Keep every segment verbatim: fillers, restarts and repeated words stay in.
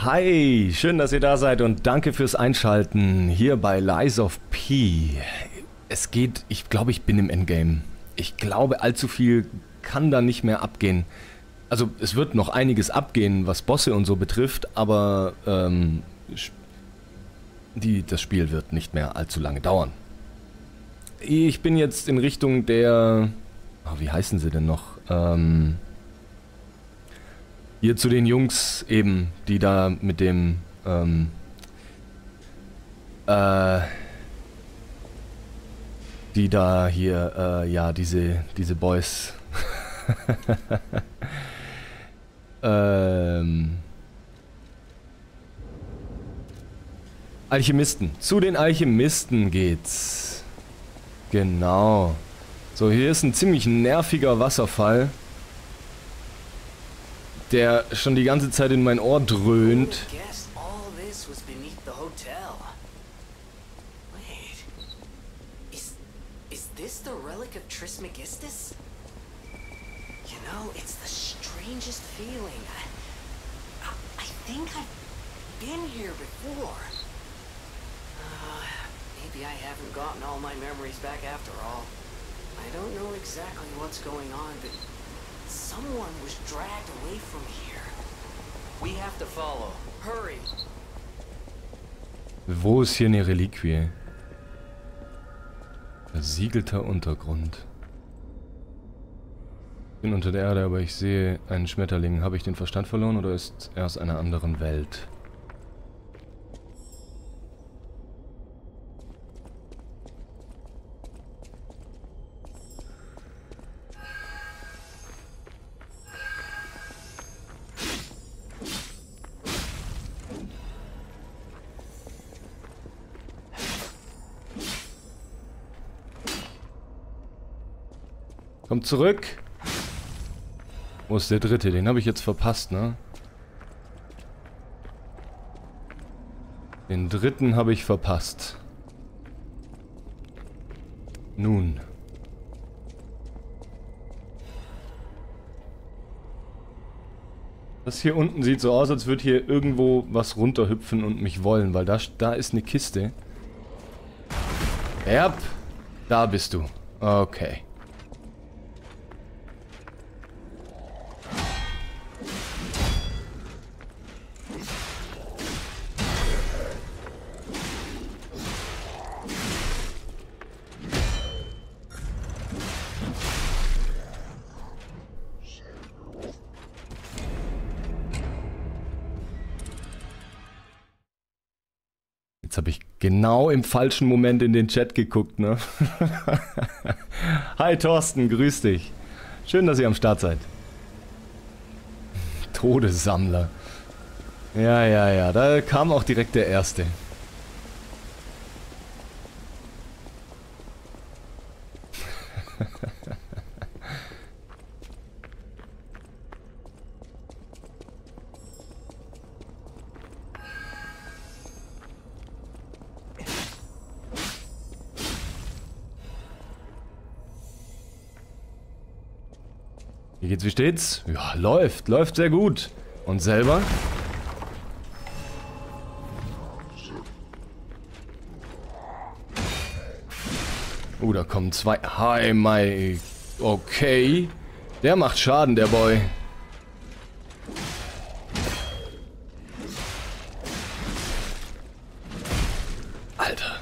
Hi, schön, dass ihr da seid und danke fürs Einschalten hier bei Lies of P. Es geht, ich glaube, ich bin im Endgame. Ich glaube, allzu viel kann da nicht mehr abgehen. Also es wird noch einiges abgehen, was Bosse und so betrifft, aber ähm, die, das Spiel wird nicht mehr allzu lange dauern. Ich bin jetzt in Richtung der... Oh, wie heißen sie denn noch? Ähm... Hier zu den Jungs eben, die da mit dem, ähm, äh, die da hier, äh, ja, diese, diese Boys, ähm, Alchemisten. Zu den Alchemisten geht's. Genau. So, hier ist ein ziemlich nerviger Wasserfall, der schon die ganze Zeit in mein Ohr dröhnt. Trismegistus? You know, it's the strangest feeling. I, I, I think I've been here before. Uh, maybe I haven't gotten all my memories back after all. I don't know exactly what's going on, but someone was dragged away from here. We have to follow. Hurry. Wo ist hier eine Reliquie? Versiegelter Untergrund. Ich bin unter der Erde, aber ich sehe einen Schmetterling. Habe ich den Verstand verloren oder ist er aus einer anderen Welt? Kommt zurück! Wo ist der dritte? Den habe ich jetzt verpasst, ne? Den dritten habe ich verpasst. Nun. Das hier unten sieht so aus, als würde hier irgendwo was runterhüpfen und mich wollen, weil da, da ist eine Kiste. Ja, da bist du. Okay. Jetzt habe ich genau im falschen Moment in den Chat geguckt, ne? Hi Thorsten, grüß dich. Schön, dass ihr am Start seid. Todessammler. Ja, ja, ja, da kam auch direkt der erste. Wie geht's, wie steht's? Ja, läuft, läuft sehr gut. Und selber? Oh, da kommen zwei. Hi, my. Okay. Der macht Schaden, der Boy. Alter.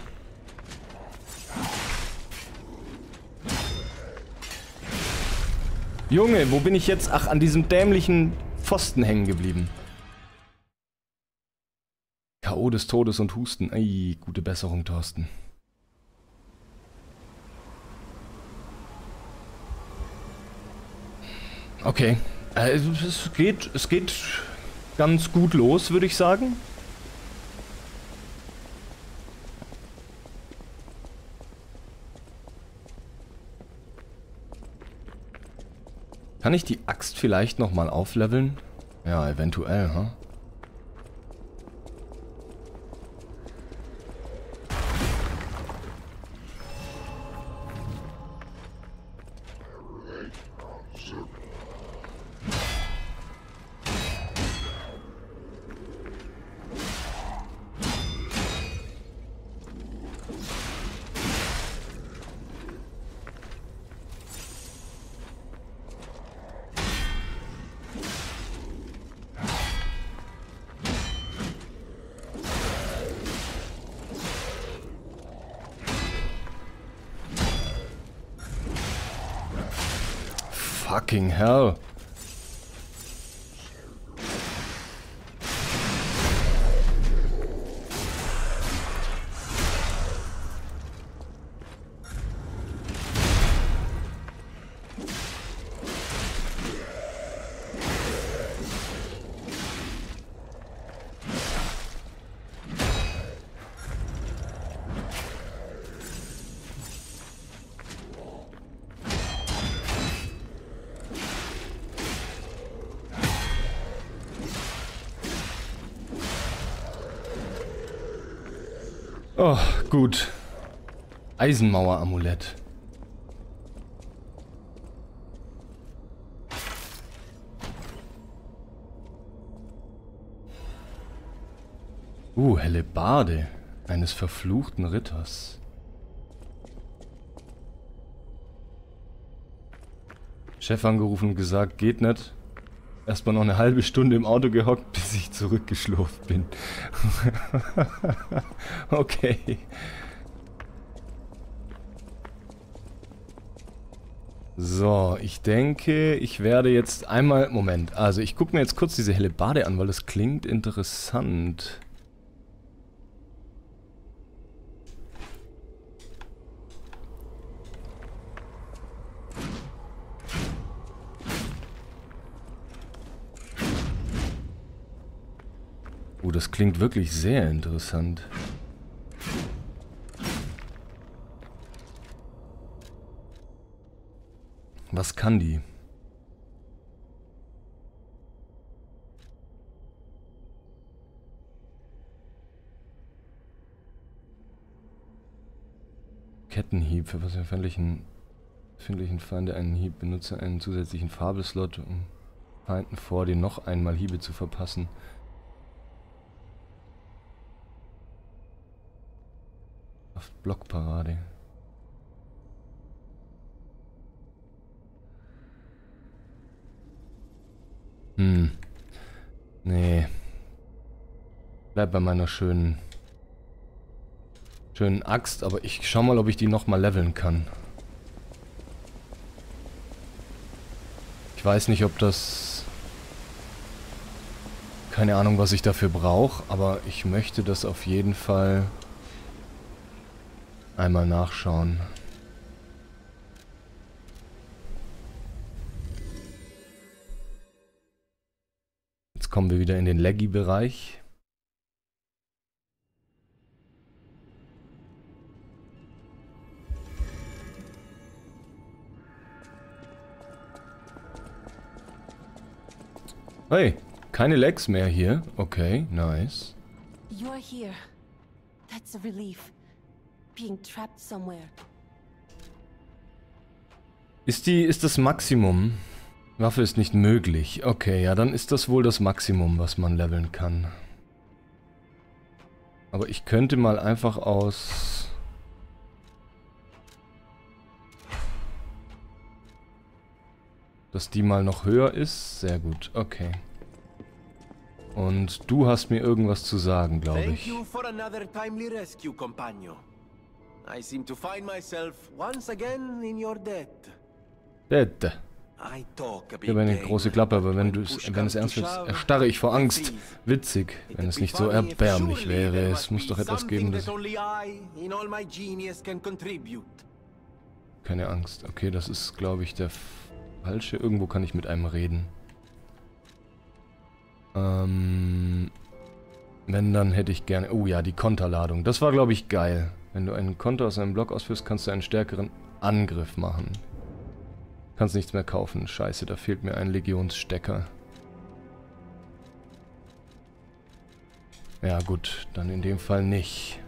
Junge, wo bin ich jetzt? Ach, an diesem dämlichen Pfosten hängen geblieben. K O des Todes und Husten. Ey, gute Besserung, Thorsten. Okay. Äh, es geht, es geht ganz gut los, würde ich sagen. Kann ich die Axt vielleicht nochmal aufleveln? Ja, eventuell, ha? Huh? Fucking hell. Oh, gut. Eisenmauer-Amulett. Uh, Hellebarde eines verfluchten Ritters. Chef angerufen und gesagt, geht nicht. Erstmal noch eine halbe Stunde im Auto gehockt, bis ich zurückgeschlurft bin. Okay. So, ich denke, ich werde jetzt einmal... Moment, also ich gucke mir jetzt kurz diese Hellebarde an, weil das klingt interessant. Oh, das klingt wirklich sehr interessant. Was kann die? Kettenhieb. Für was empfindlichen empfindlichen Feinde einen Hieb. Benutze einen zusätzlichen Fabelslot, um Feinden vor dir noch einmal Hiebe zu verpassen. Blockparade. Hm. Nee. Bleib bei meiner schönen schönen Axt, aber ich schau mal, ob ich die nochmal leveln kann. Ich weiß nicht, ob das... Keine Ahnung, was ich dafür brauche, aber ich möchte das auf jeden Fall einmal nachschauen. Jetzt kommen wir wieder in den Leggy-Bereich. Hey, keine Lags mehr hier. Okay, nice. You're here. That's a relief. Being trapped somewhere. Ist die, ist das Maximum? Waffe ist nicht möglich. Okay, ja, dann ist das wohl das Maximum, was man leveln kann. Aber ich könnte mal einfach aus... Dass die mal noch höher ist. Sehr gut, okay. Und du hast mir irgendwas zu sagen, glaube ich. Thank you for another timely rescue, compagno. I seem to find myself once again in your debt. Dead. I talk a Ich big habe eine game, große Klappe, aber wenn, but du, when push wenn es comes to ernst wird, shove, erstarre ich vor Angst. it's easy. Witzig, wenn es nicht so erbärmlich wäre. Es muss doch etwas geben, das... Keine Angst. Okay, das ist, glaube ich, der falsche. Irgendwo kann ich mit einem reden. Ähm... Wenn, dann hätte ich gerne... Oh ja, die Konterladung. Das war, glaube ich, geil. Wenn du einen Konter aus einem Block ausführst, kannst du einen stärkeren Angriff machen. Kannst nichts mehr kaufen. Scheiße, da fehlt mir ein Legionsstecker. Ja gut, dann in dem Fall nicht.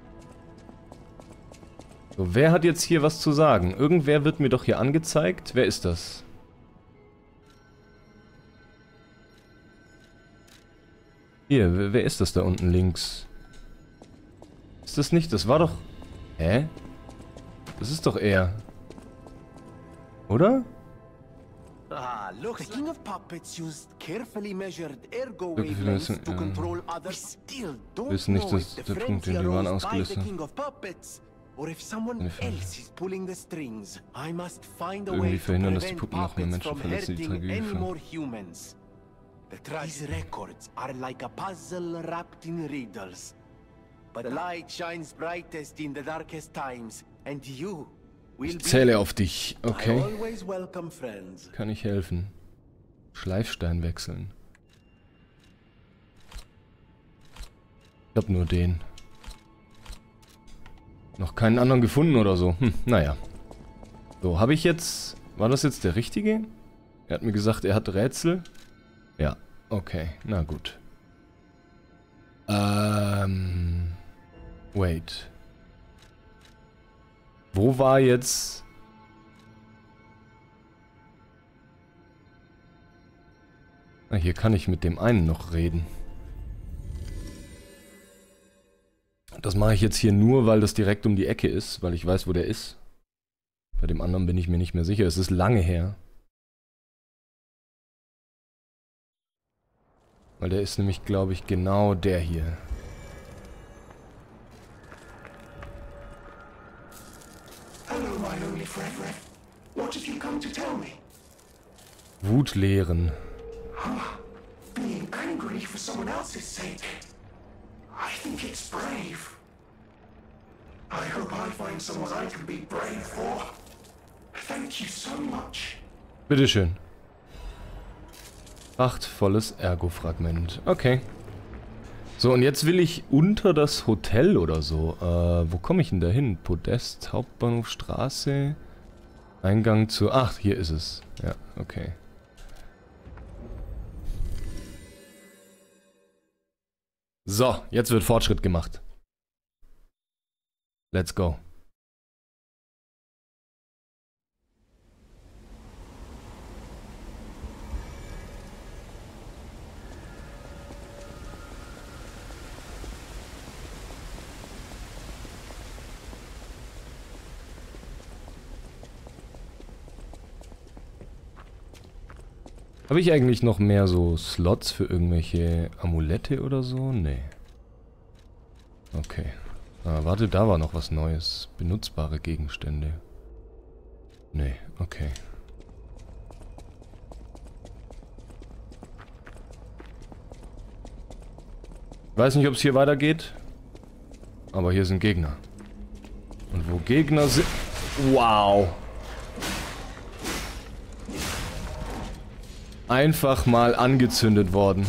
So, wer hat jetzt hier was zu sagen? Irgendwer wird mir doch hier angezeigt. Wer ist das? Hier, wer, wer ist das da unten links? Ist das nicht? Das war doch... Hä? Das ist doch er. Oder? Ah, look, the king of puppets used carefully measured ergo Wirklich, wir wavelengths wissen, to ja. control others. Still don't Wissen nicht, know dass if the der Punkt, den frenzy die waren arose by ausgelöst the haben. king of puppets or if someone else is pulling the strings, I must find a Irgendwie way to verhindern, dass die prevent Puppen noch mehr puppets Menschen from verletzen, die hurting any Tragödie. more humans. These records are like a puzzle wrapped in riddles. But the light shines brightest in the darkest times, and you will Ich be zähle auf dich. I Okay. always welcome friends. Kann ich helfen? Schleifstein wechseln. Ich hab nur den. Noch keinen anderen gefunden oder so. Hm, naja. So, habe ich jetzt... War das jetzt der richtige? Er hat mir gesagt, er hat Rätsel. Ja, okay. Na gut. Ähm... Wait. Wo war jetzt... Na, hier kann ich mit dem einen noch reden. Das mache ich jetzt hier nur, weil das direkt um die Ecke ist, weil ich weiß, wo der ist. Bei dem anderen bin ich mir nicht mehr sicher. Es ist lange her. Weil der ist nämlich, glaube ich, genau der hier. Hello, my only friend. What have you come to tell me? Wut leeren. Being angry for someone else's sake. I think it's brave. I hope I find someone I can be brave for. Thank you so much. Bitteschön. Prachtvolles Ergo-Fragment. Okay. So, und jetzt will ich unter das Hotel oder so. Äh, wo komme ich denn da hin? Podest, Hauptbahnhof, Straße. Eingang zu... Ach, hier ist es. Ja, okay. So, jetzt wird Fortschritt gemacht. Let's go. Habe ich eigentlich noch mehr so Slots für irgendwelche Amulette oder so? Nee. Okay. Ah, warte, da war noch was Neues. Benutzbare Gegenstände. Nee, okay. Ich weiß nicht, ob es hier weitergeht. Aber hier sind Gegner. Und wo Gegner sind... Wow! Einfach mal angezündet worden.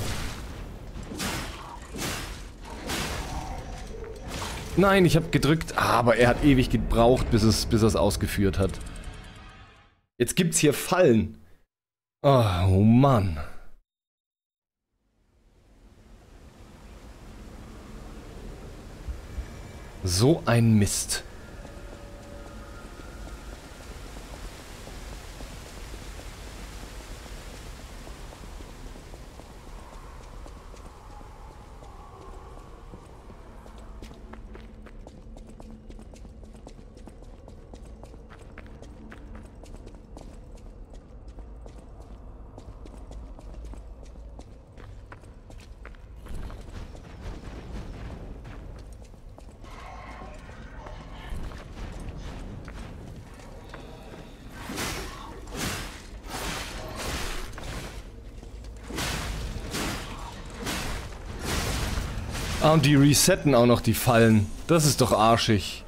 Nein, ich habe gedrückt, aber er hat ewig gebraucht, bis es bis er es ausgeführt hat. Jetzt gibt's hier Fallen. Oh, oh Mann. So ein Mist. Ah, und die resetten auch noch die Fallen. Das ist doch arschig.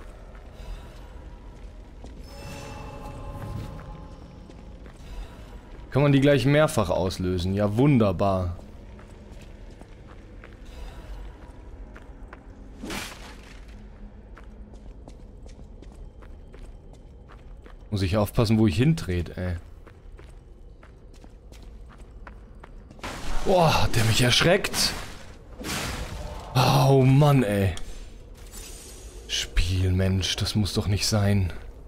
Kann man die gleich mehrfach auslösen? Ja, wunderbar. Muss ich aufpassen, wo ich hindreht, ey. Boah, hat der mich erschreckt. Oh Mann, ey. Spiel, Mensch, das muss doch nicht sein.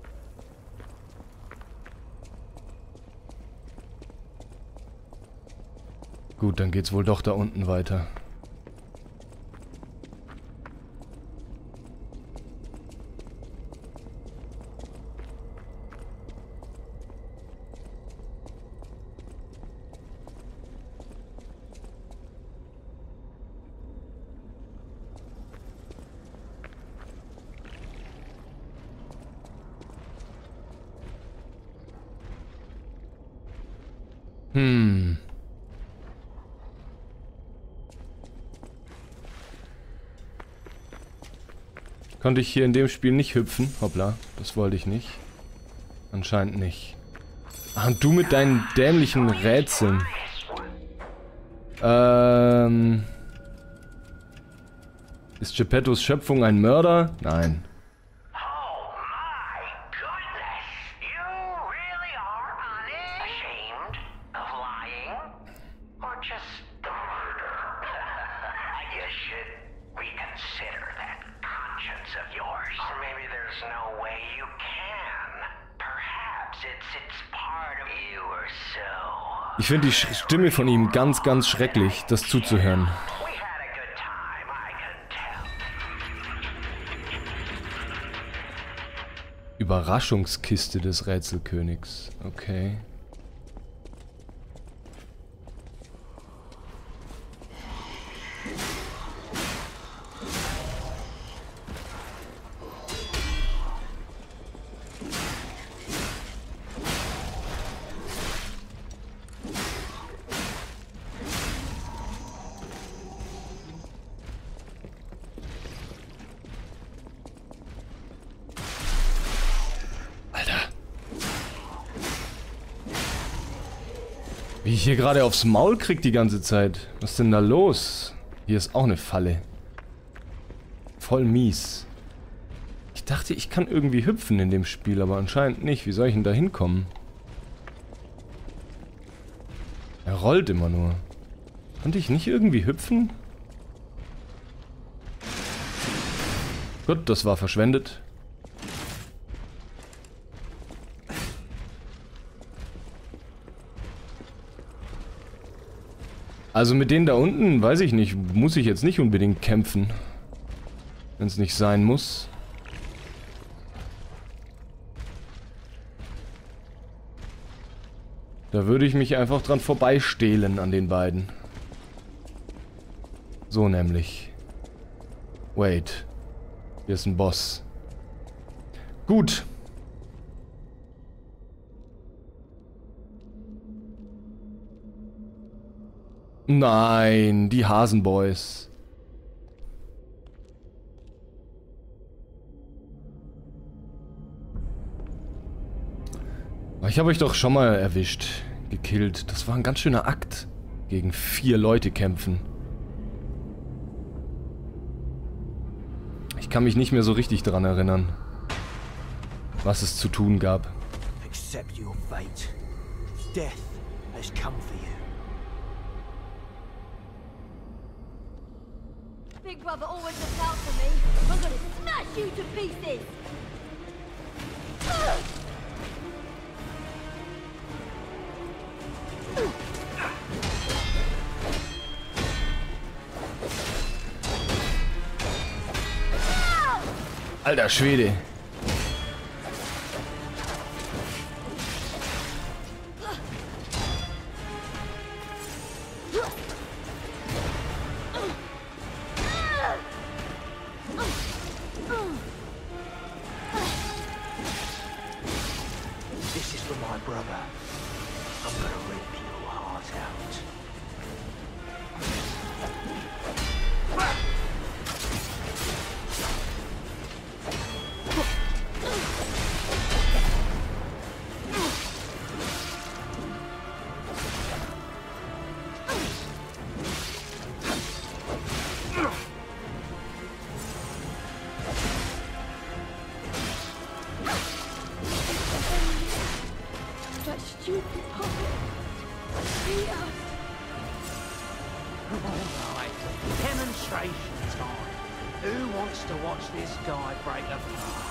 Gut, dann geht's wohl doch da unten weiter. Konnte ich hier in dem Spiel nicht hüpfen? Hoppla, das wollte ich nicht. Anscheinend nicht. Ach, und du mit deinen dämlichen Rätseln. Ähm... Ist Geppettos Schöpfung ein Mörder? Nein. Ich finde die Stimme von ihm ganz, ganz schrecklich, das zuzuhören. Überraschungskiste des Rätselkönigs. Okay. Wie ich hier gerade aufs Maul krieg die ganze Zeit. Was ist denn da los? Hier ist auch eine Falle. Voll mies. Ich dachte, ich kann irgendwie hüpfen in dem Spiel, aber anscheinend nicht. Wie soll ich denn da hinkommen? Er rollt immer nur. Konnte ich nicht irgendwie hüpfen? Gut, das war verschwendet. Also mit denen da unten, weiß ich nicht, muss ich jetzt nicht unbedingt kämpfen. Wenn es nicht sein muss. Da würde ich mich einfach dran vorbeistehlen an den beiden. So nämlich. Wait. Hier ist ein Boss. Gut. Nein, die Hasenboys. Ich habe euch doch schon mal erwischt, gekillt. Das war ein ganz schöner Akt. Gegen vier Leute kämpfen. Ich kann mich nicht mehr so richtig daran erinnern, was es zu tun gab. Accept your fate. Death has come for you. Big brother always looks out for me. I'm gonna smash you to pieces. Alter Schwede. This is for my brother. I'm gonna rip your heart out. That stupid puppet. Peter. Alright, demonstration time. Who wants to watch this guy break apart?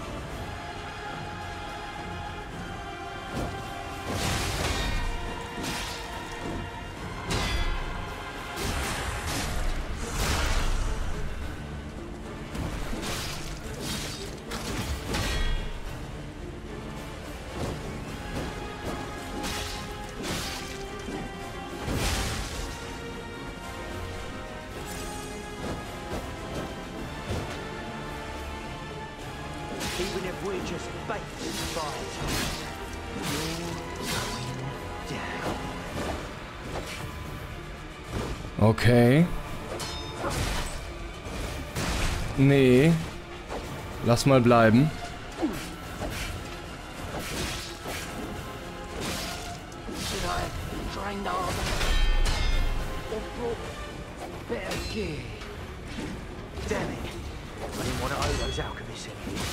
Even if we're just bait to fight, you're going down. Okay. Nee. Lass mal bleiben. Should I have trained harder? Or brought better gear? Damn it. I didn't want to owe those alchemists anything.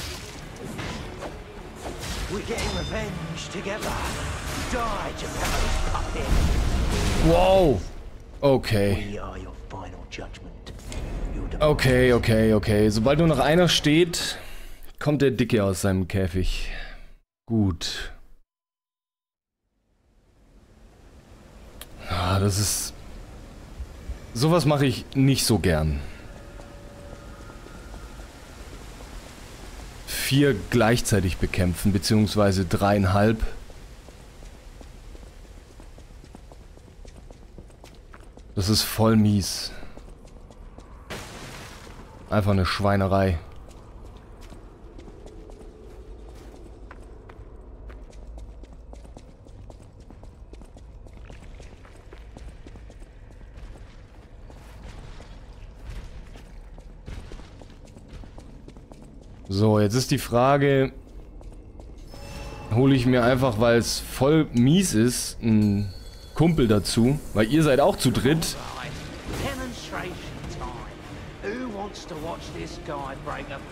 We're getting revenge together. Die, Geppetto's puppet. Wow. Okay. We are your final judgment. Okay, okay, okay. Sobald nur noch einer steht, kommt der Dicke aus seinem Käfig. Gut. Ah, das ist... Sowas mache ich nicht so gern. Vier gleichzeitig bekämpfen, beziehungsweise dreieinhalb. Das ist voll mies. Einfach eine Schweinerei. So, jetzt ist die Frage, hole ich mir einfach, weil es voll mies ist, einen Kumpel dazu, weil ihr seid auch zu dritt. Demonstration time. Who wants to watch this guy break apart?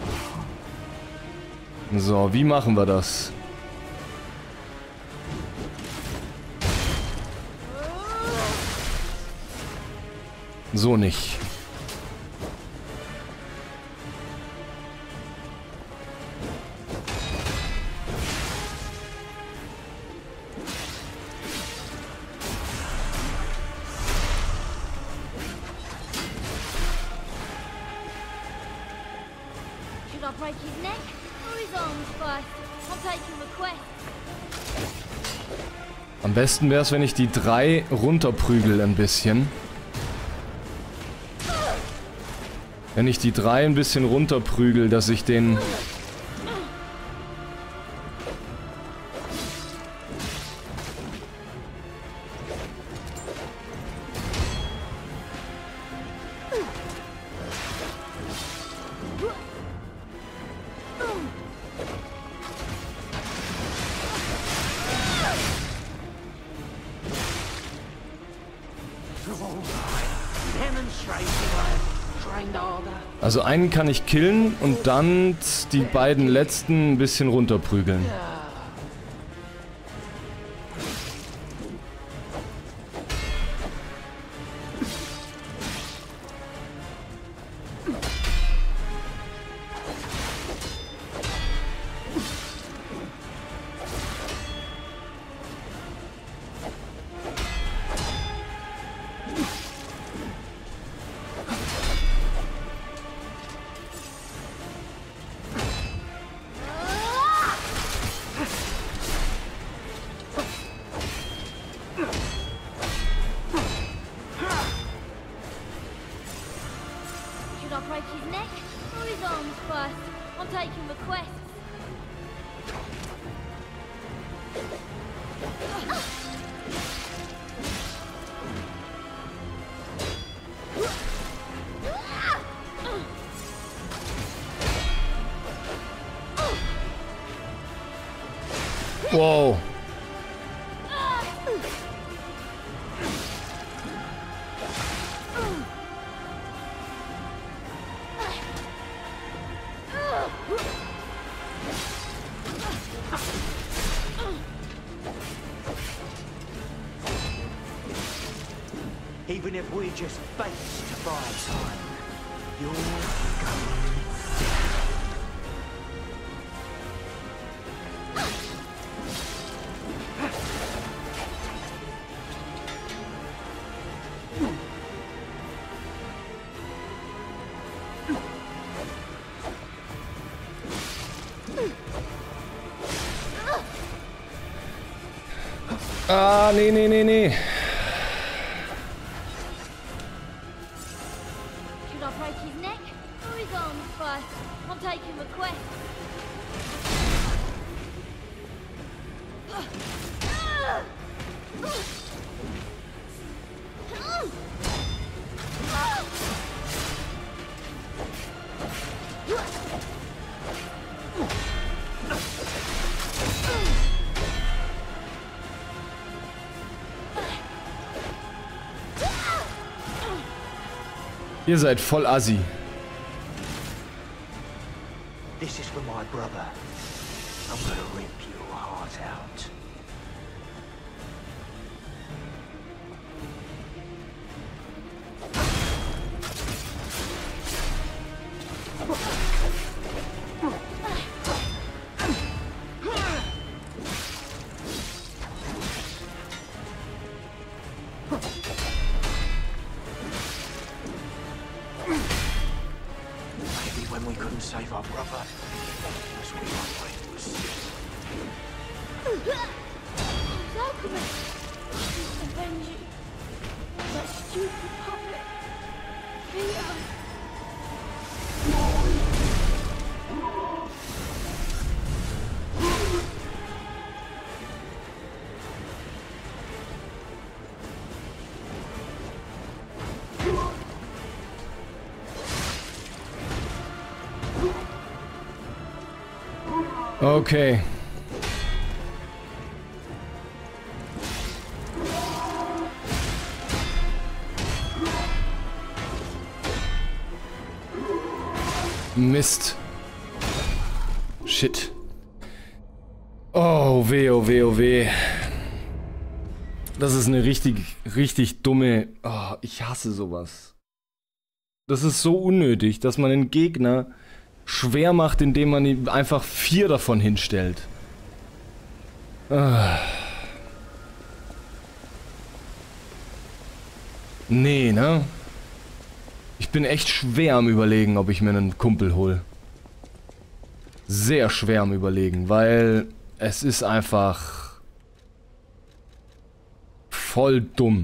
So, wie machen wir das? So nicht. Should I break his neck or his arms first? I'm taking requests. Am besten wäre es, wenn ich die drei runterprügel ein bisschen. Wenn ich die drei ein bisschen runterprügel, dass ich den... Also einen kann ich killen und dann die beiden letzten ein bisschen runterprügeln. Should I break his neck or his arms first? I'm taking requests. Wow. Even if we're just bait to buy time, you're going Ah, nee, nee, nee, nee. Should I break his neck or his arms first? I'm taking requests. Ihr seid voll assi. This is for my brother. I'm gonna rip your heart out. Save our brother. That's what my way was. Alchemist! Avenge you. That stupid puppet. Peter. Okay. Mist. Shit. Oh weh, oh weh, oh weh. Das ist eine richtig, richtig dumme... Oh, ich hasse sowas. Das ist so unnötig, dass man den Gegner schwer macht, indem man ihm einfach vier davon hinstellt. Ah. Nee, ne? Ich bin echt schwer am Überlegen, ob ich mir einen Kumpel hole. Sehr schwer am Überlegen, weil es ist einfach voll dumm.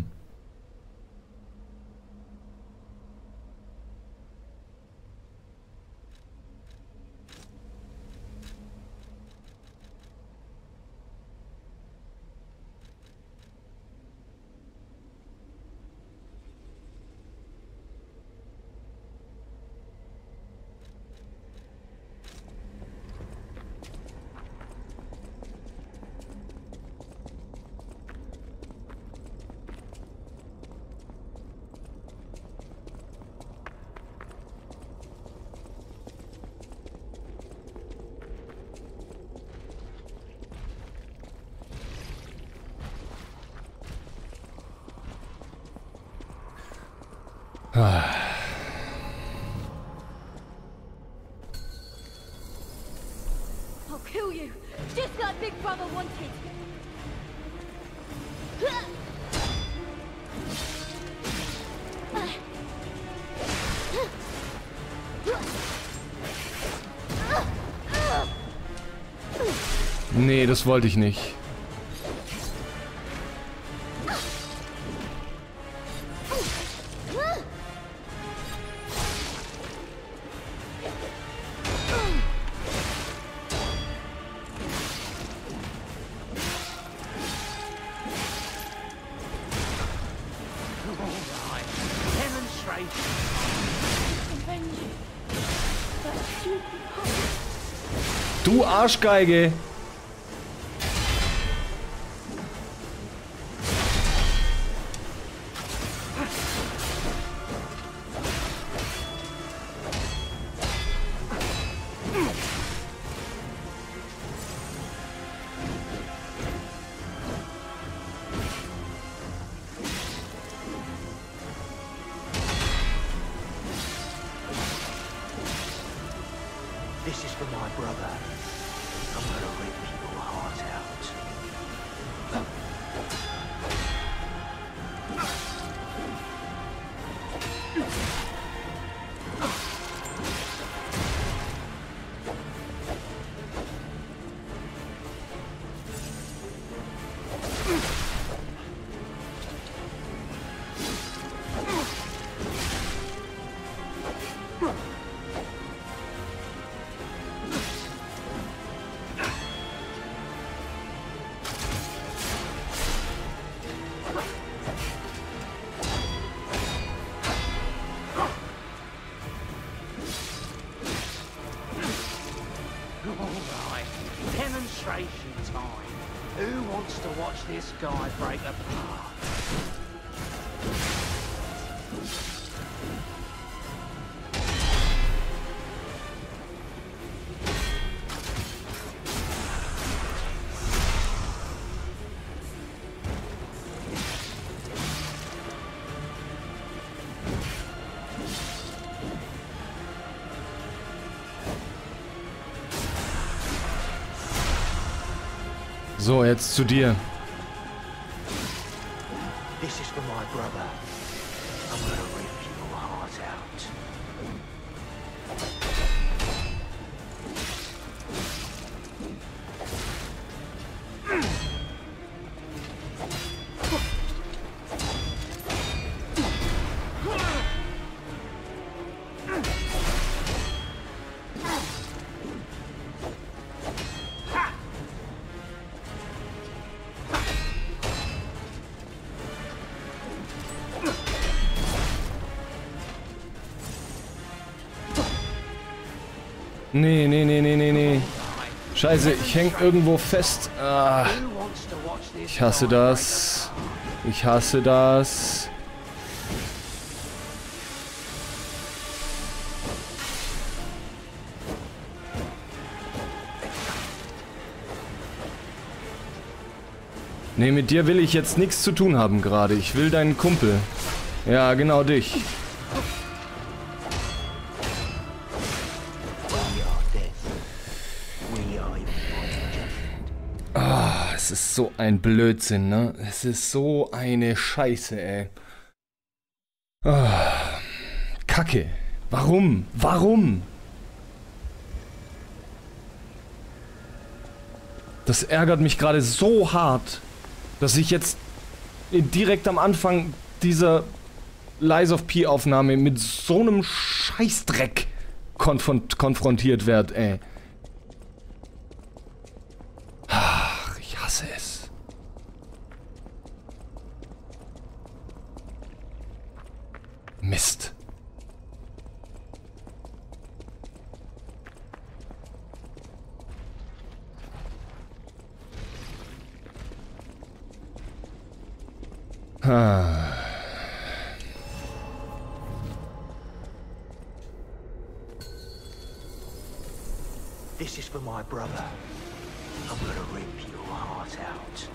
I'll kill you, just like Big Brother wanted. Nee, das wollte ich nicht. Du Arschgeige! This is for my brother. I'm gonna rip your heart out. Alright, demonstration time. Who wants to watch this guy break apart? So, jetzt zu dir. This is for my brother. I'm gonna rip your heart out. Nee, nee, nee, nee, nee, nee. Scheiße, ich häng irgendwo fest. Ah, ich hasse das. Ich hasse das. Nee, mit dir will ich jetzt nichts zu tun haben gerade. Ich will deinen Kumpel. Ja, genau dich. Ah, es ist so ein Blödsinn, ne? Es ist so eine Scheiße, ey. Ah, Kacke. Warum? Warum? Das ärgert mich gerade so hart, dass ich jetzt direkt am Anfang dieser Lies of P Aufnahme mit so einem Scheißdreck konf- konfrontiert werde, ey. Ach, ich hasse es. Mist. Ah. This is for my brother. I'm gonna rip your heart out.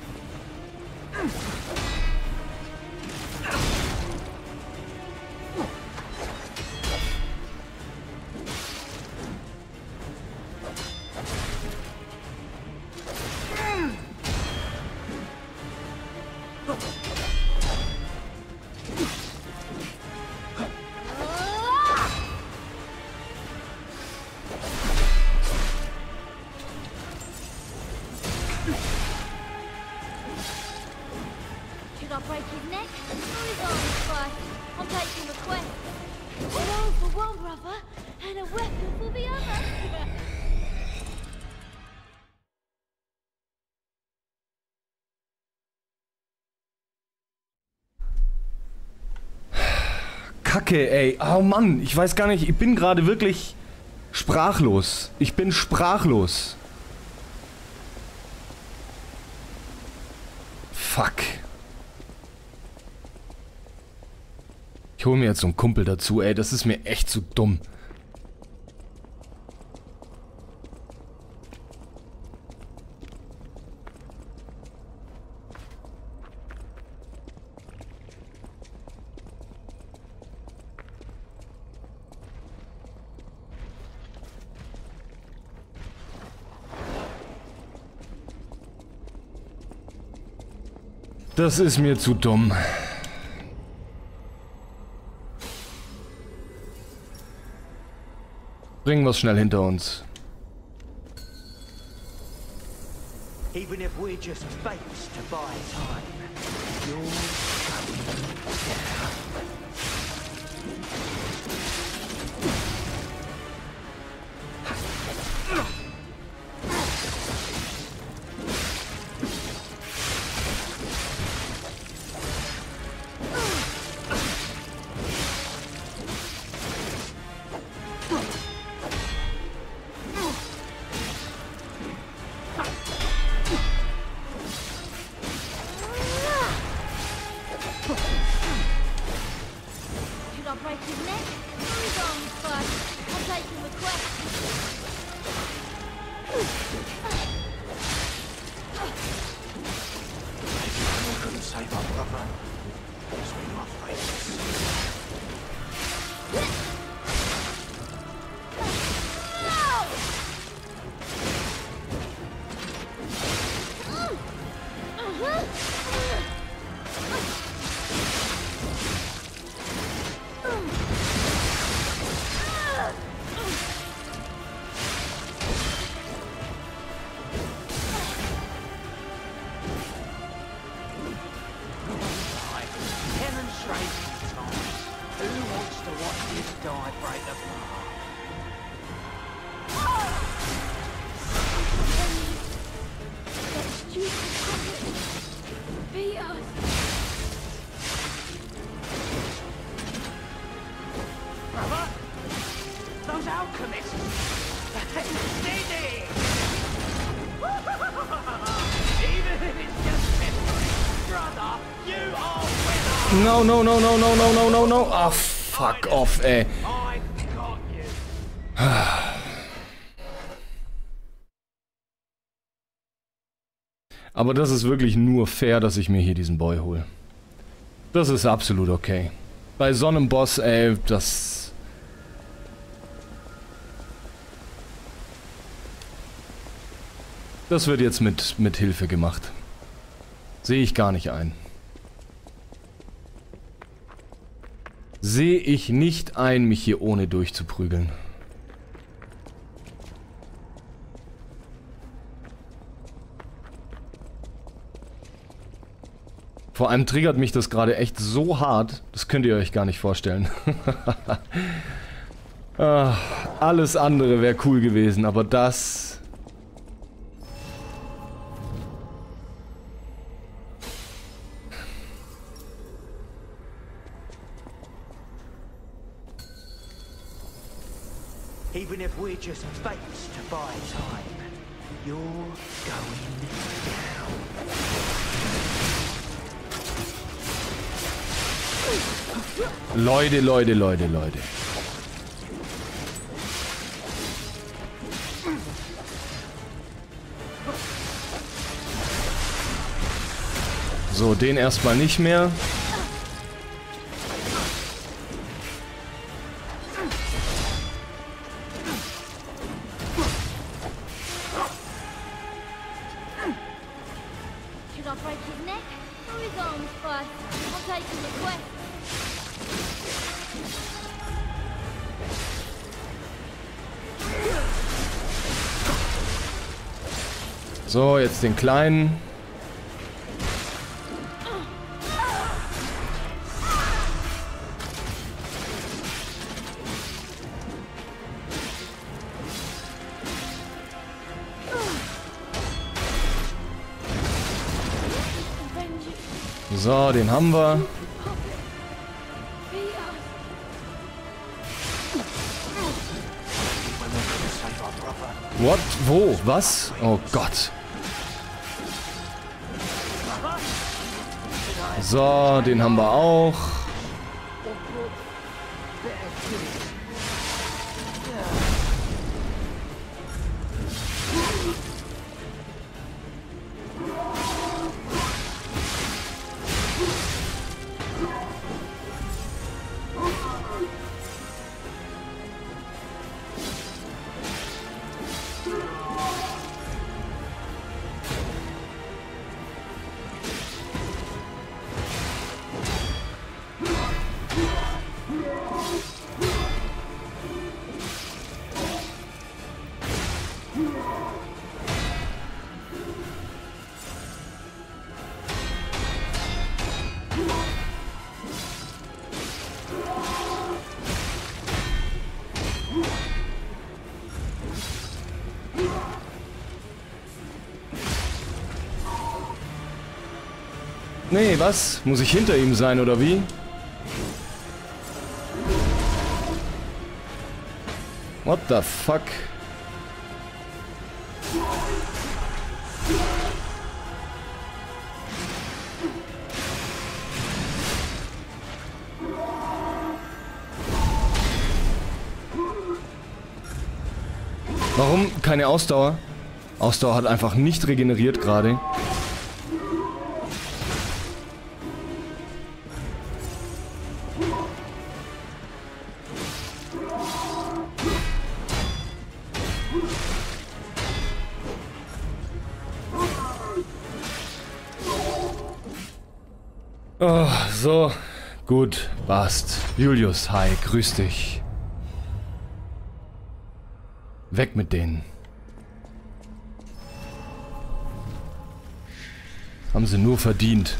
Should I break his neck or his arms first? I'm taking the quest. An arm for one brother and a weapon for the other. Kacke, ey. Oh Mann, ich weiß gar nicht, ich bin gerade wirklich sprachlos. Ich bin sprachlos. Fuck. Ich hole mir jetzt so einen Kumpel dazu, ey. Das ist mir echt zu dumm. Das ist mir zu dumm. Bringen wir es schnell hinter uns. Even if we're just fakes to buy time, you're going down. Should I break his neck or his arms first? I'm taking the quest. We couldn't save our brother. Because we are fakes. Brother? Those alchemists! Steady! Even if it's just temporary, brother, you are winner! No, no, no, no, no, no, no, no, no. Ah, fuck off, ey. I got you. Aber das ist wirklich nur fair, dass ich mir hier diesen Boy hole. Das ist absolut okay. Bei so einem Boss, ey, das... Das wird jetzt mit, mit Hilfe gemacht. Sehe ich gar nicht ein. Sehe ich nicht ein, mich hier ohne durchzuprügeln. Vor allem triggert mich das gerade echt so hart, das könnt ihr euch gar nicht vorstellen. ah, alles andere wäre cool gewesen, aber das... Even if we're just fakes to buy time, you're going down. Leute, Leute, Leute, Leute. So, den erstmal nicht mehr. Should I break his neck or his arms first? I'm taking the quest. So, jetzt den kleinen. So, den haben wir. What? Wo? Was? Oh Gott. So, den haben wir auch. Nee, was? Muss ich hinter ihm sein, oder wie? What the fuck? Warum keine Ausdauer? Ausdauer hat einfach nicht regeneriert gerade. Oh, so. Gut, passt. Julius, hi, grüß dich. Weg mit denen. Haben sie nur verdient.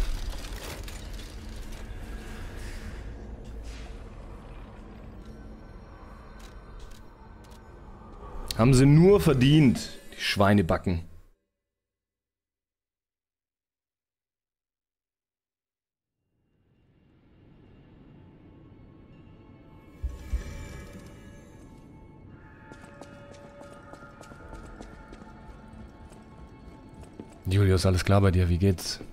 Haben sie nur verdient, die Schweinebacken. Julius, alles klar bei dir? Wie geht's?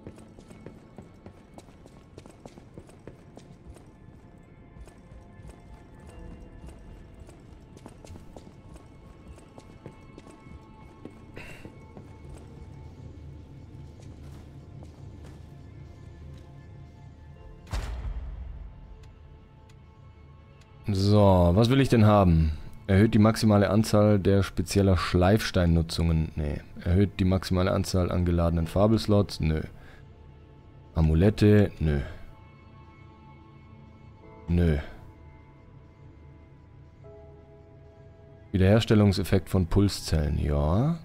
So, was will ich denn haben? Erhöht die maximale Anzahl der spezieller Schleifsteinnutzungen. Nee. Erhöht die maximale Anzahl an geladenen Fabelslots. Nö. Amulette. Nö. Nö. Wiederherstellungseffekt von Pulszellen. Ja.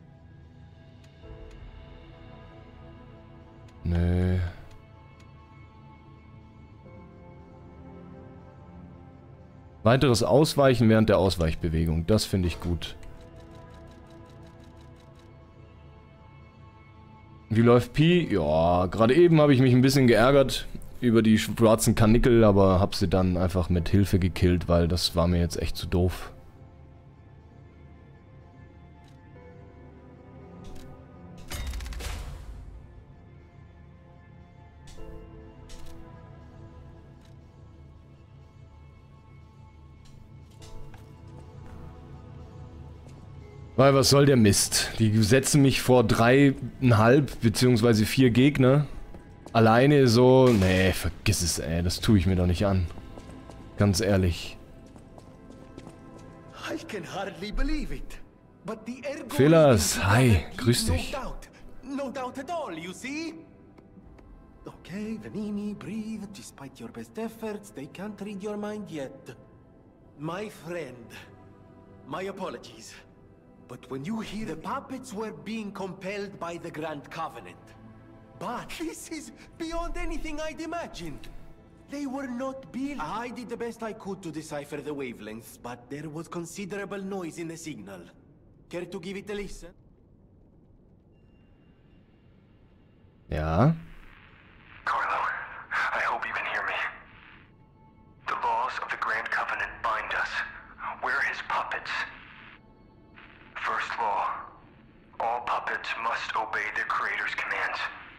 Nö. Weiteres Ausweichen während der Ausweichbewegung. Das finde ich gut. Wie läuft Pi? Ja, gerade eben habe ich mich ein bisschen geärgert über die schwarzen Karnickel, aber habe sie dann einfach mit Hilfe gekillt, weil das war mir jetzt echt zu doof. Weil was soll der Mist? Die setzen mich vor dreieinhalb beziehungsweise vier Gegner. Alleine so... Nee, vergiss es, ey. Das tue ich mir doch nicht an. Ganz ehrlich. Fehlers, hi, grüß dich. No doubt at all, you see? Okay, Venini, breathe. Despite your best efforts, they can't read your mind yet. My friend, my apologies. But when you hear the puppets were being compelled by the Grand Covenant. But this is beyond anything I'd imagined. They were not built. I did the best I could to decipher the wavelengths, but there was considerable noise in the signal. Care to give it a listen? Ja. Carlo, I hope you can hear me. The laws of the Grand Covenant bind us. We're his puppets. First law, all puppets must obey their creator's commands.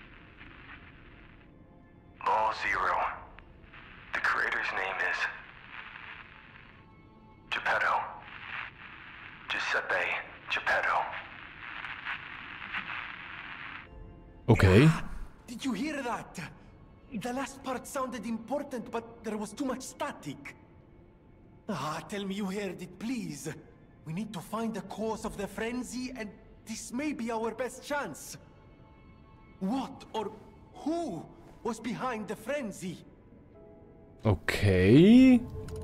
Law zero, the creator's name is Geppetto. Giuseppe Geppetto. Okay. Did you hear that? The last part sounded important, but there was too much static. Ah, tell me you heard it, please. We need to find the cause of the frenzy, and this may be our best chance. What or who was behind the frenzy? Okay.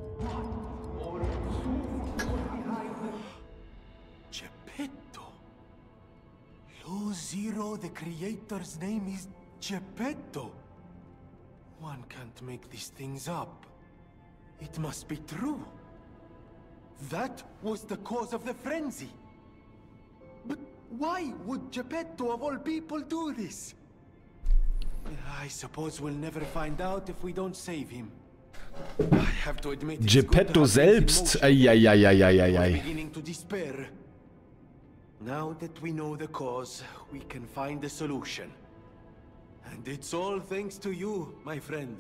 Geppetto. Law Zero, the creator's name is Geppetto. One can't make these things up. It must be true. That was the cause of the frenzy. But why would Geppetto of all people do this? I suppose we'll never find out if we don't save him. I have to admit, Geppetto selbst. Eieieiei. Beginning to despair. Now that we know the cause, we can find a solution. And it's all thanks to you, my friend.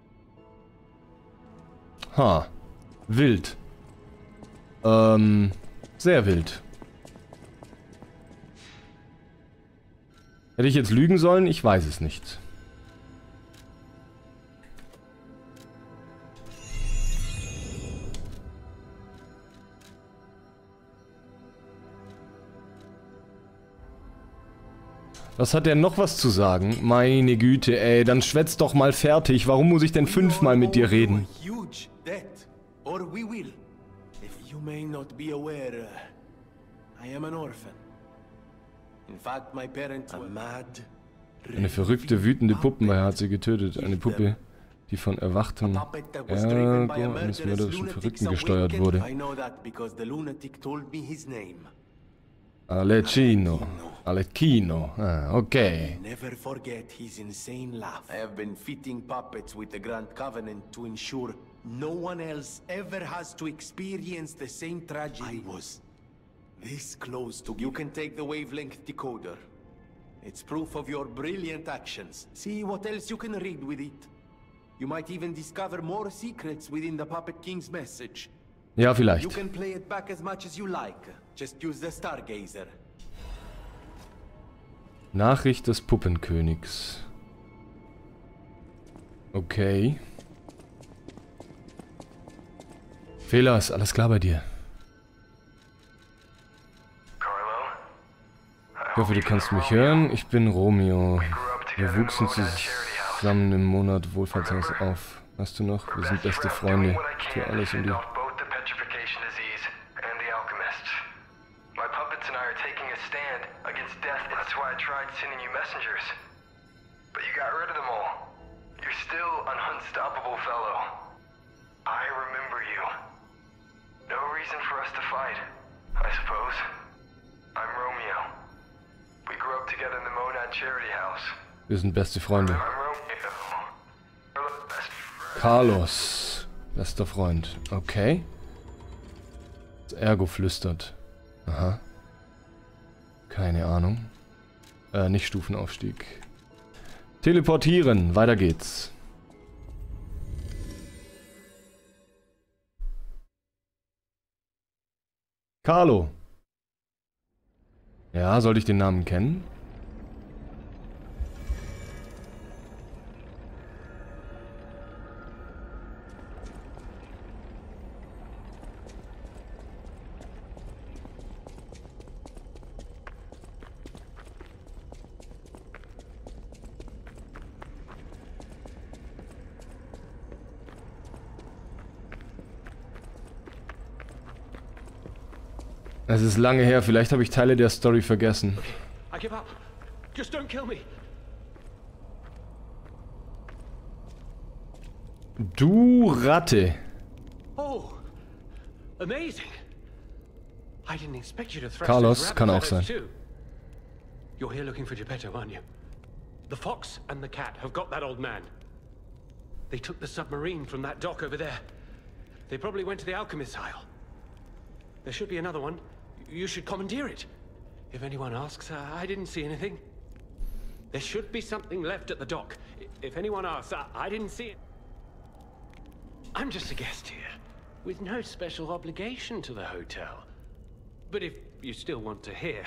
Ha. Wild. Ähm, sehr wild. Hätte ich jetzt lügen sollen? Ich weiß es nicht. Was hat er noch was zu sagen? Meine Güte, ey, dann schwätz doch mal fertig. Warum muss ich denn fünfmal mit dir reden? You may not be aware, I am an orphan. In fact, my parents were mad. Eine verrückte, wütende Puppe hat sie getötet. Eine Puppe. die von erwachtem Ergo eines mörderischen Verrückten gesteuert wurde. Alecchino. Alecchino. Ah, okay. Never forget his insane laugh. I have been fitting puppets with the Grand Covenant to ensure no one else ever has to experience the same tragedy. I was this close to... You can take the wavelength decoder. It's proof of your brilliant actions. See what else you can read with it. You might even discover more secrets within the Puppet King's message. Ja, vielleicht. You can play it back as much as you like. Just use the Stargazer. Nachricht des Puppenkönigs. Okay. Velas, alles klar bei dir? Ich hoffe, du kannst mich hören. Ich bin Romeo. Wir wuchsen zusammen im Monat Wohlfahrtshaus auf. Weißt du noch? Wir sind beste Freunde. Ich tue alles um die... Sending you messengers. But you got rid of them all. You're still an unstoppable fellow. I remember you. No reason for us to fight, I suppose. I'm Romeo. We grew up together in the Monad Charity House. Wir sind beste Freunde. I'm Romeo. Best friend. Carlos. Bester Freund. Okay. Das Ergo flüstert. Aha. Keine Ahnung. Äh, nicht Stufenaufstieg. Teleportieren. Weiter geht's. Carlo. Ja, sollte ich den Namen kennen? Es ist lange her, vielleicht habe ich Teile der Story vergessen. I give up. Just don't kill me. Du Ratte. Oh, amazing. I didn't expect you to thrash Carlos those kann auch rabbit sein. feathers too. You're here looking for Geppetto, aren't you? The fox and the cat have got that old man. They took the submarine from that dock over there. They probably went to the Alchemist's Isle. There should be another one. You should commandeer it. If anyone asks, uh, I didn't see anything. There should be something left at the dock. If anyone asks, I, I didn't see it. I'm just a guest here, with no special obligation to the hotel. But if you still want to hear...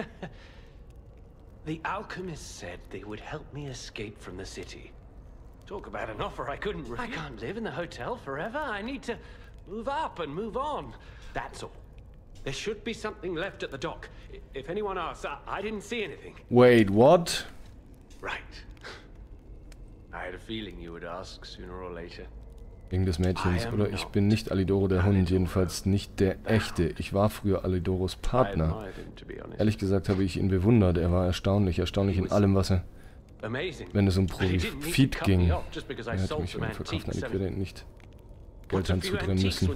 The alchemist said they would help me escape from the city. Talk about an offer I couldn't refuse. I can't live in the hotel forever. I need to move up and move on. That's all. There should be something left at the dock. If anyone asks, I, I didn't see anything. Wait, what? Right. I had a feeling you would ask sooner or later. Wegen des Mädchens, oder? Ich bin nicht Alidoro der Hund, jedenfalls nicht der echte. Ich war früher Alidoros Partner. Ehrlich gesagt habe ich ihn bewundert. Er war erstaunlich, erstaunlich in allem, was er... Wenn es um Profit ging. Er hat mich verkauft, nein, ich werde ihn nicht Geld anzudrehen müssen.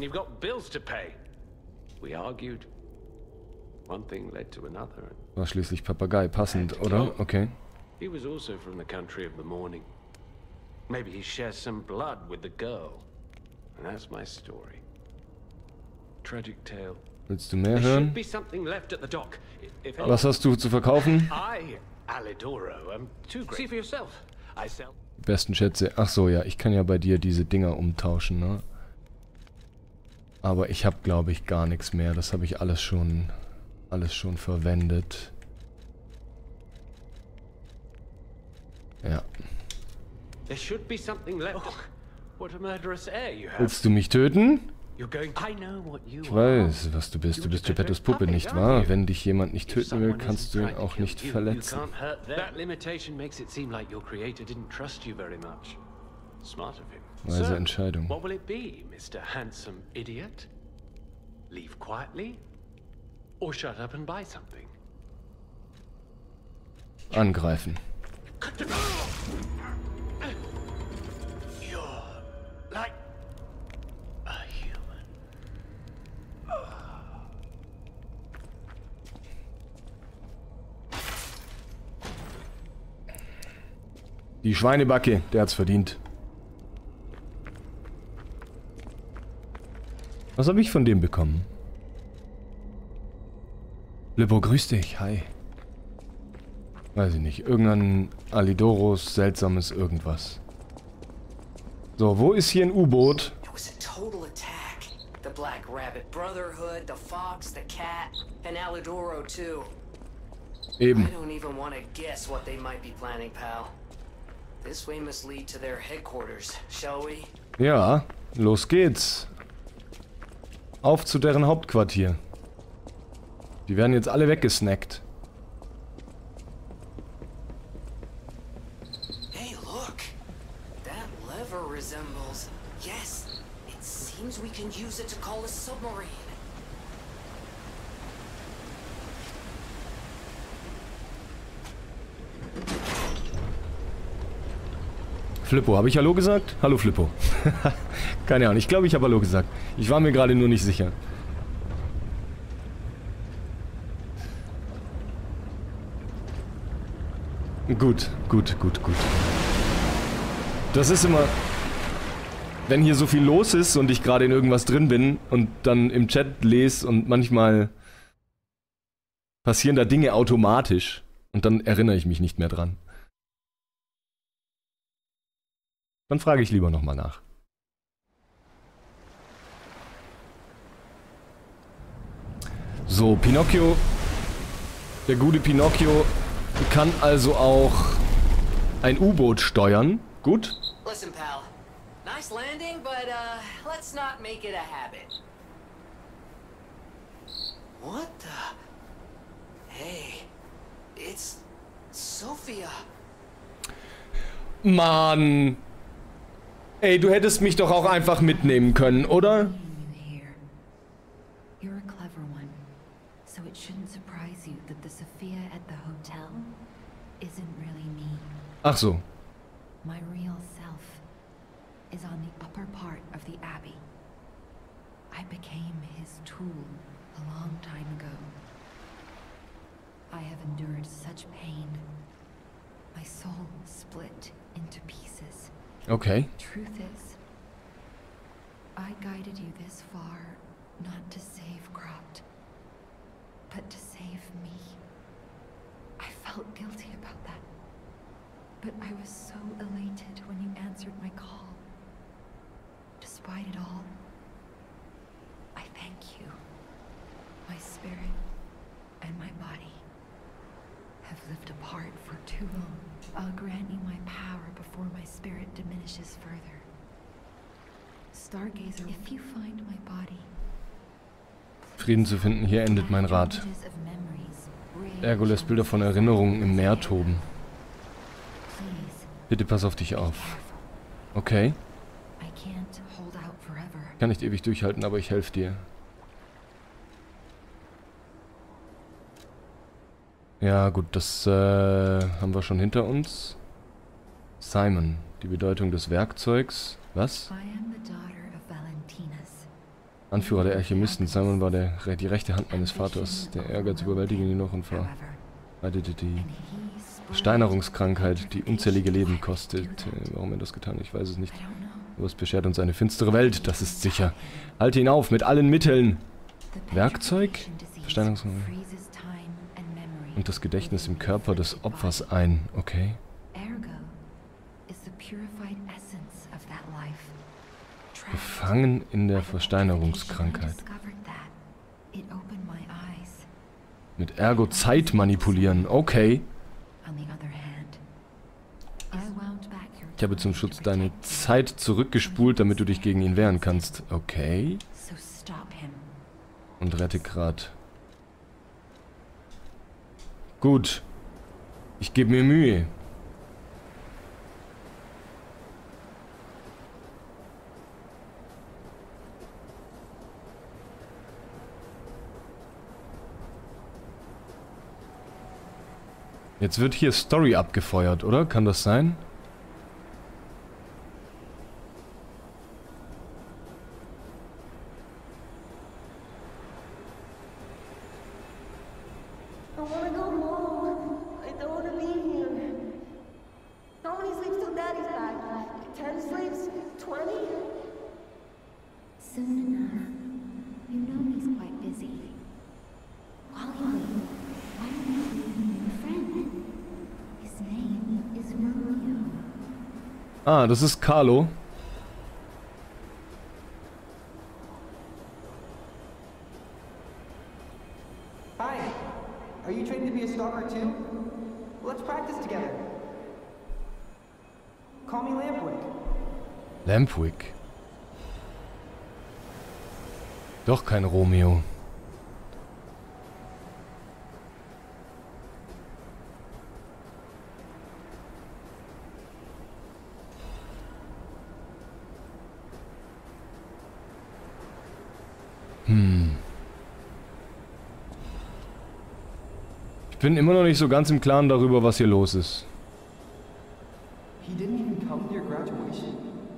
War schließlich Papagei, passend, oder? Okay. He was also from the country of the morning. Maybe he shares some blood with the girl. And that's my story. Tragic tale. Willst du mehr hören? Was hast du zu verkaufen? Die besten Schätze. Ach so, ja, ich kann ja bei dir diese Dinger umtauschen, ne? Aber ich habe, glaube ich, gar nichts mehr. Das habe ich alles schon, alles schon verwendet. Ja. Willst du mich töten? Ich weiß, was du bist. Du bist Geppettos Puppe, nicht wahr? Wenn dich jemand nicht töten will, kannst du ihn auch nicht verletzen. Weise Entscheidung. Angreifen. Die Schweinebacke, der hat's verdient. Was habe ich von dem bekommen? Lippo, grüß dich. Hi. Weiß ich nicht. Irgendein Alidoros seltsames irgendwas. So, wo ist hier ein U-Boot? It was a total attack. The Black Rabbit Brotherhood, the Fox, the Cat, and Alidoro too. Eben. I don't even want to guess what they might be planning, pal. This way must lead to their headquarters, shall we? Ja, los geht's. Auf zu deren Hauptquartier. Die werden jetzt alle weggesnackt. Hey, look! That lever resembles... Yes, it seems we can use it to call a submarine. Flippo, habe ich Hallo gesagt? Hallo Flippo. Keine Ahnung, ich glaube, ich habe Hallo gesagt. Ich war mir gerade nur nicht sicher. Gut, gut, gut, gut. Das ist immer... Wenn hier so viel los ist und ich gerade in irgendwas drin bin und dann im Chat lese und manchmal passieren da Dinge automatisch und dann erinnere ich mich nicht mehr dran. Dann frage ich lieber nochmal nach. So, Pinocchio. Der gute Pinocchio kann also auch ein U-Boot steuern. Gut. Listen, pal. Nice landing, but uh, let's not make it a habit. What the? Hey, it's Sophia. Mann. Ey, du hättest mich doch auch einfach mitnehmen können, oder? You're a clever one, so it shouldn't surprise you that the Sophia at the hotel isn't really me. Ach so. My real self is on the upper part of the Abbey. I became his tool a long time ago. I have endured such pain. My soul split into pieces. Okay. Truth is, I guided you this far not to save Cropt, but to save me. I felt guilty about that, but I was so elated when you answered my call. Despite it all, I thank you. My spirit and my body have lived apart for too long. I'll grant you my power before my spirit diminishes further. Stargazer, if you find my body, Frieden zu finden, hier endet mein Rat. Ergo lässt Bilder von Erinnerungen im Meer toben. Bitte pass auf dich auf. Okay. Ich kann nicht ewig durchhalten, aber ich helfe dir. Ja gut, das äh, haben wir schon hinter uns. Simon, die Bedeutung des Werkzeugs. Was? Anführer der Alchemisten. Simon war der, die rechte Hand meines Vaters. Der Ehrgeiz überwältigte ihn noch und verleitete die Versteinerungskrankheit, die unzählige Leben kostet. Warum er das getan hat, ich weiß es nicht. Aber es beschert uns eine finstere Welt, das ist sicher. Halte ihn auf, mit allen Mitteln. Werkzeug? Versteinerungskrankheit. Und das Gedächtnis im Körper des Opfers ein. Okay. Gefangen in der Versteinerungskrankheit. Mit Ergo Zeit manipulieren. Okay. Ich habe zum Schutz deine Zeit zurückgespult, damit du dich gegen ihn wehren kannst. Okay. Und rette grad. Gut. Ich gebe mir Mühe. Jetzt wird hier Story abgefeuert, oder? Kann das sein? I wanna go home. I don't wanna be here. Somebody sleeps Ten slaves? Twenty? Soon enough. You know he's quite busy. While you wait, why don't you meet a new friend? His name is Romeo. Ah, das ist Carlo. Hi. Are you trained to be a stalker too? Let's practice together. Call me Lampwick. Lampwick. Doch kein Romeo. Hm. Ich bin immer noch nicht so ganz im Klaren darüber, was hier los ist. He didn't even come to your graduation?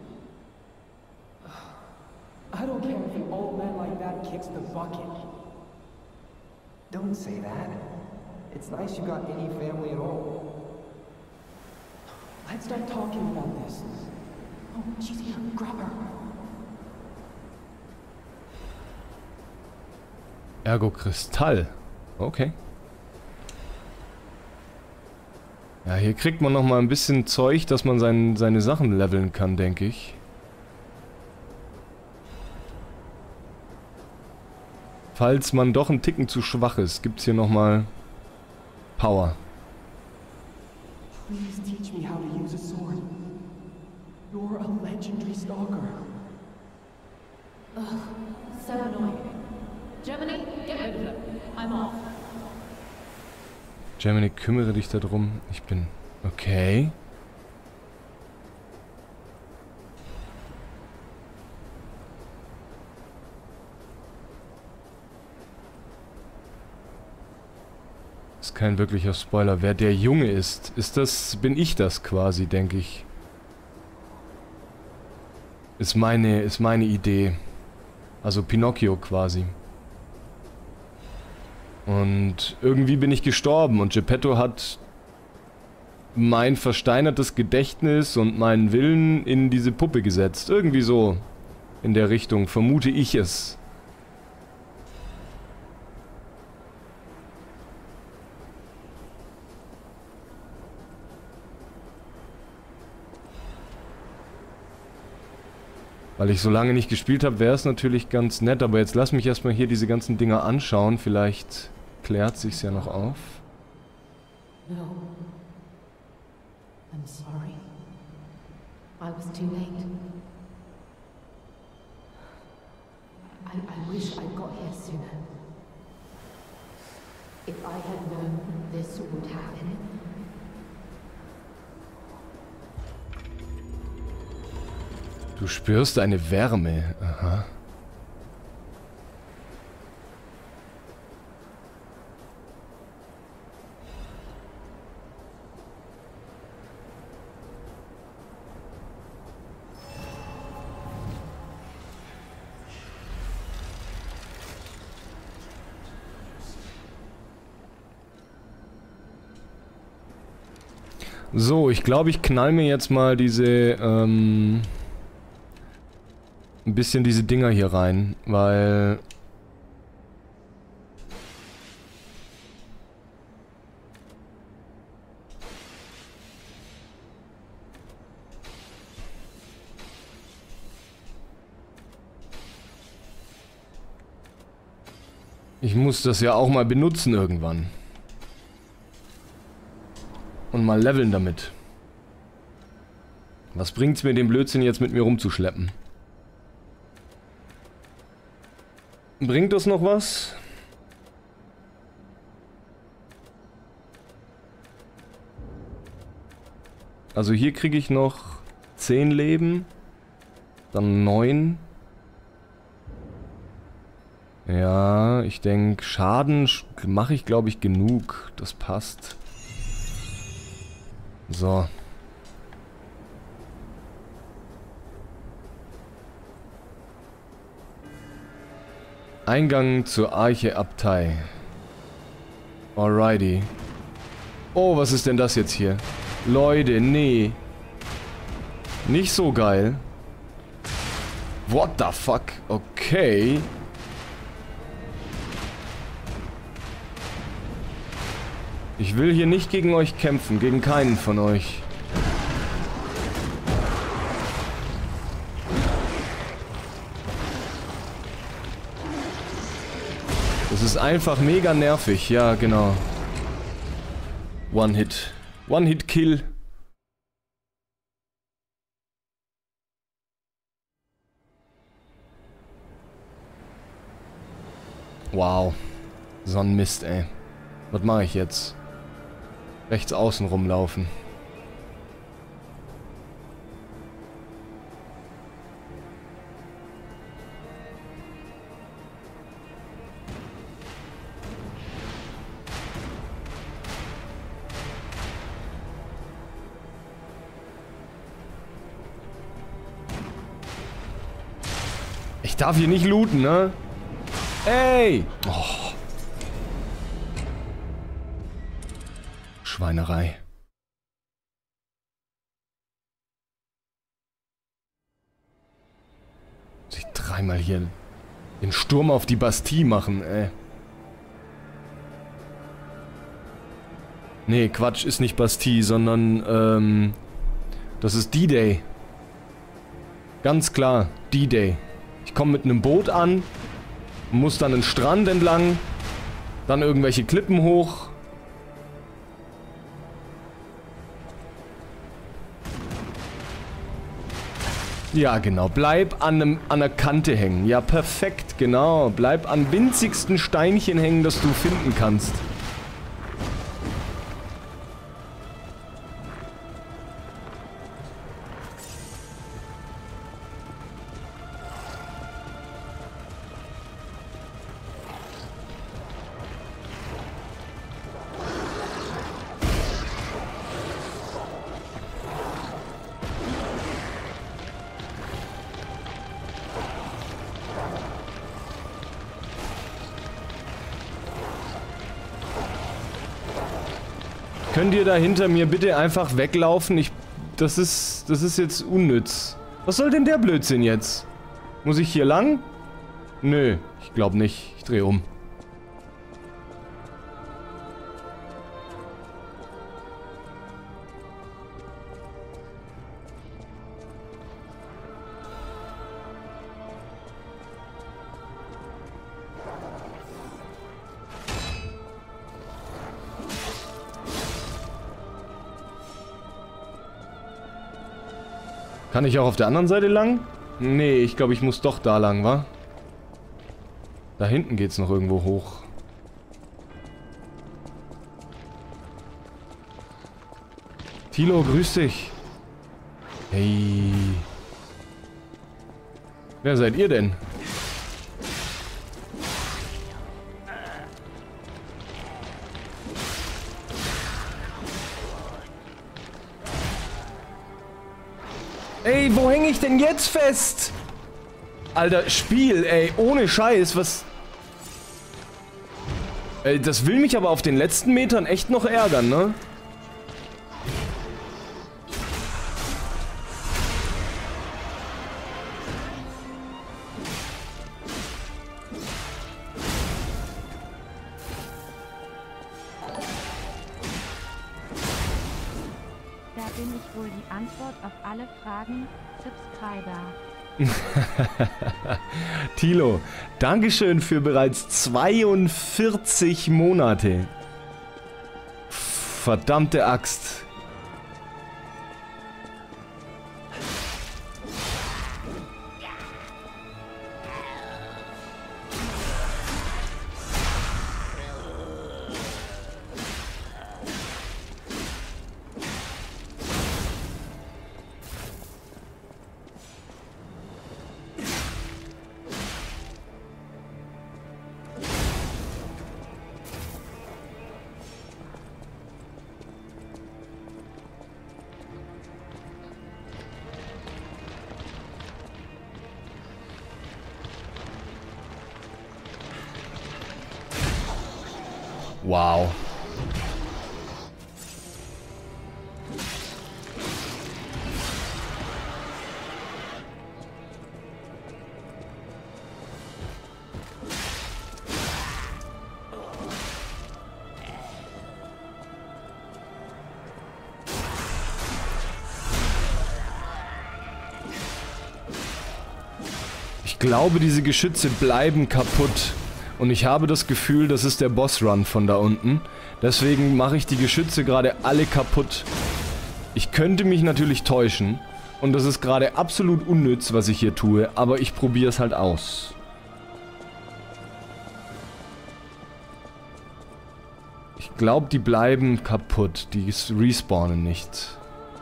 I don't care if an old man like that kicks the bucket. Don't say that. It's nice you got any family at all. Let's start talking about this. Oh, she's here. Grab her. Ergo Kristall. Okay. Ja, hier kriegt man noch mal ein bisschen Zeug, dass man sein, seine Sachen leveln kann, denke ich. Falls man doch ein Ticken zu schwach ist, gibt's hier noch mal Power. Please teach me how to use a sword. You're a legendary stalker. Ugh, so annoying. Germany, get rid of him. I'm off. Germany, kümmere dich darum. Ich bin... Okay. Ist kein wirklicher Spoiler. Wer der Junge ist, ist das... Bin ich das quasi, denke ich. Ist meine... Ist meine Idee. Also Pinocchio quasi. Und irgendwie bin ich gestorben und Geppetto hat mein versteinertes Gedächtnis und meinen Willen in diese Puppe gesetzt. Irgendwie so in der Richtung, vermute ich es. Weil ich so lange nicht gespielt habe, wäre es natürlich ganz nett, aber jetzt lass mich erstmal hier diese ganzen Dinger anschauen, vielleicht klärt sich's ja noch auf. No. I'm sorry. I was too late. I, I wish I got here sooner. If I had known this would happen. Du spürst eine Wärme. Aha. So, ich glaube, ich knall mir jetzt mal diese, ähm... ein bisschen diese Dinger hier rein, weil... Ich muss das ja auch mal benutzen irgendwann. Und mal leveln damit. Was bringt's mir, den Blödsinn jetzt mit mir rumzuschleppen? Bringt das noch was? Also hier kriege ich noch zehn Leben. Dann neun. Ja, ich denke, Schaden mache ich, glaube ich, genug. Das passt. So. Eingang zur Arche-Abtei. Alrighty. Oh, was ist denn das jetzt hier? Leute, nee. Nicht so geil. What the fuck? Okay. Ich will hier nicht gegen euch kämpfen, gegen keinen von euch. Das ist einfach mega nervig, ja genau. One-Hit. One-Hit-Kill. Wow. So ein Mist, ey. Was mache ich jetzt? Rechts außen rumlaufen. Ich darf hier nicht looten, ne? Ey! Oh. Schweinerei. Muss ich dreimal hier den Sturm auf die Bastille machen, ey. Nee, Quatsch, ist nicht Bastille, sondern, ähm... das ist D-Day. Ganz klar, D-Day. Ich komme mit einem Boot an, muss dann den Strand entlang, dann irgendwelche Klippen hoch. Ja, genau. Bleib an, einem, an der Kante hängen. Ja, perfekt, genau. Bleib an winzigsten Steinchen hängen, das du finden kannst. Könnt ihr da hinter mir bitte einfach weglaufen? Ich... Das ist... Das ist jetzt unnütz. Was soll denn der Blödsinn jetzt? Muss ich hier lang? Nö, ich glaube nicht. Ich drehe um. Kann ich auch auf der anderen Seite lang? Nee, ich glaube, ich muss doch da lang, wa? Da hinten geht's noch irgendwo hoch. Tilo, grüß dich. Hey. Wer seid ihr denn? Ey, wo hänge ich denn jetzt fest? Alter, Spiel, ey, ohne Scheiß, was... Ey, das will mich aber auf den letzten Metern echt noch ärgern, ne? Da bin ich wohl die Antwort auf alle Fragen, Subscriber. Tilo, Dankeschön für bereits zweiundvierzig Monate. Verdammte Axt. Wow. glaube, diese Geschütze bleiben kaputt. Und ich habe das Gefühl, das ist der Bossrun von da unten. Deswegen mache ich die Geschütze gerade alle kaputt. Ich könnte mich natürlich täuschen. Und das ist gerade absolut unnütz, was ich hier tue. Aber ich probiere es halt aus. Ich glaube, die bleiben kaputt. Die respawnen nicht.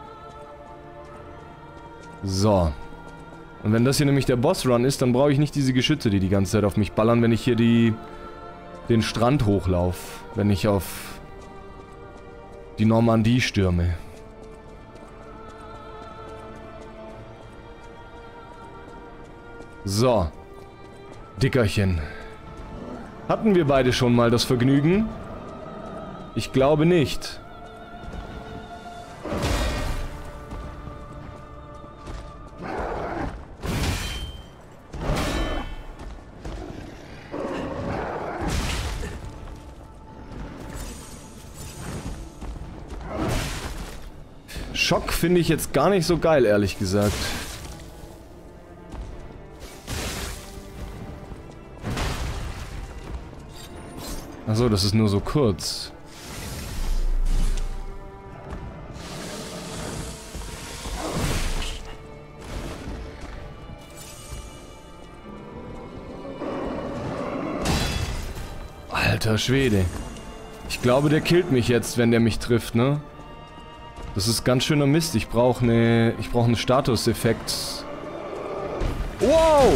So. Und wenn das hier nämlich der Bossrun ist, dann brauche ich nicht diese Geschütze, die die ganze Zeit auf mich ballern, wenn ich hier die den Strand hochlaufe. Wenn ich auf die Normandie stürme. So. Dickerchen. Hatten wir beide schon mal das Vergnügen? Ich glaube nicht. Schock finde ich jetzt gar nicht so geil, ehrlich gesagt. Achso, das ist nur so kurz. Alter Schwede. Ich glaube, der killt mich jetzt, wenn der mich trifft, ne? Das ist ganz schöner Mist. Ich brauche ne, ich brauche einen Statuseffekt. Wow!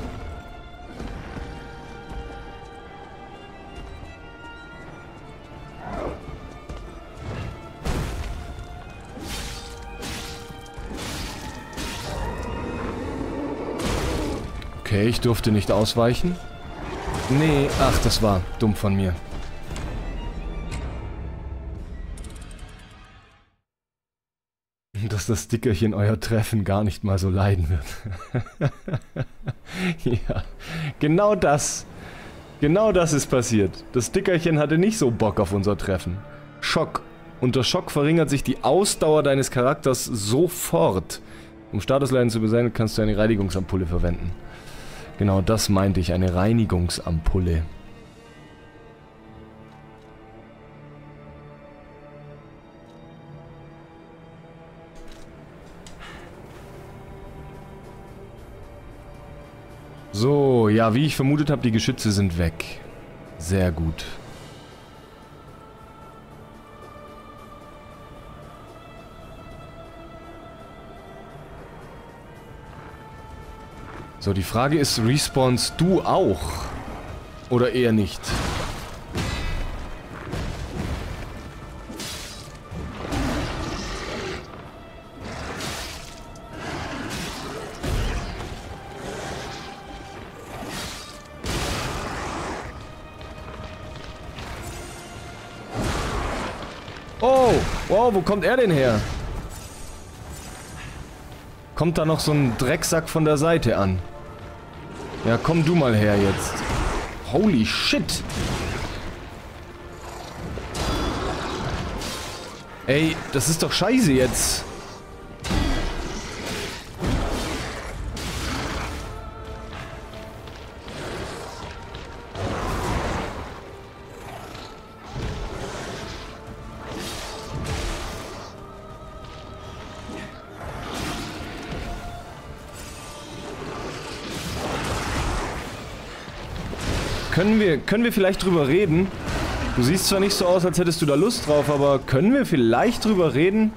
Okay, ich durfte nicht ausweichen. Nee, ach, das war dumm von mir. Dass das Dickerchen euer Treffen gar nicht mal so leiden wird. Ja, genau das. Genau das ist passiert. Das Dickerchen hatte nicht so Bock auf unser Treffen. Schock. Unter Schock verringert sich die Ausdauer deines Charakters sofort. Um Statusleiden zu beseitigen, kannst du eine Reinigungsampulle verwenden. Genau das meinte ich, eine Reinigungsampulle. So, ja, wie ich vermutet habe, die Geschütze sind weg. Sehr gut. So, die Frage ist, respawnst du auch? Oder eher nicht? Oh, wow, wo kommt er denn her? Kommt da noch so ein Drecksack von der Seite an? Ja, komm du mal her jetzt. Holy shit! Ey, das ist doch scheiße jetzt. Können wir, können wir vielleicht drüber reden? Du siehst zwar nicht so aus, als hättest du da Lust drauf, aber können wir vielleicht drüber reden?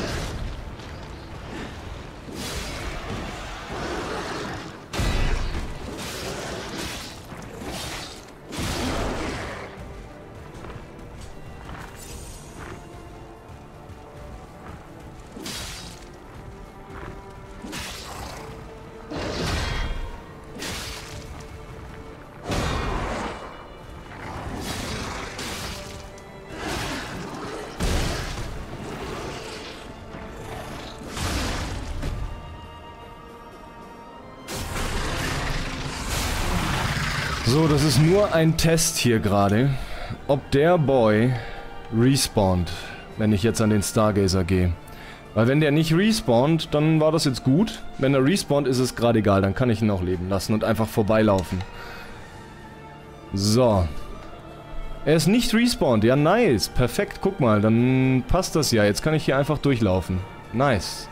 So, das ist nur ein Test hier gerade, ob der Boy respawnt, wenn ich jetzt an den Stargazer gehe. Weil wenn der nicht respawnt, dann war das jetzt gut. Wenn er respawnt, ist es gerade egal. Dann kann ich ihn auch leben lassen und einfach vorbeilaufen. So. Er ist nicht respawned. Ja, nice. Perfekt. Guck mal, dann passt das ja. Jetzt kann ich hier einfach durchlaufen. Nice.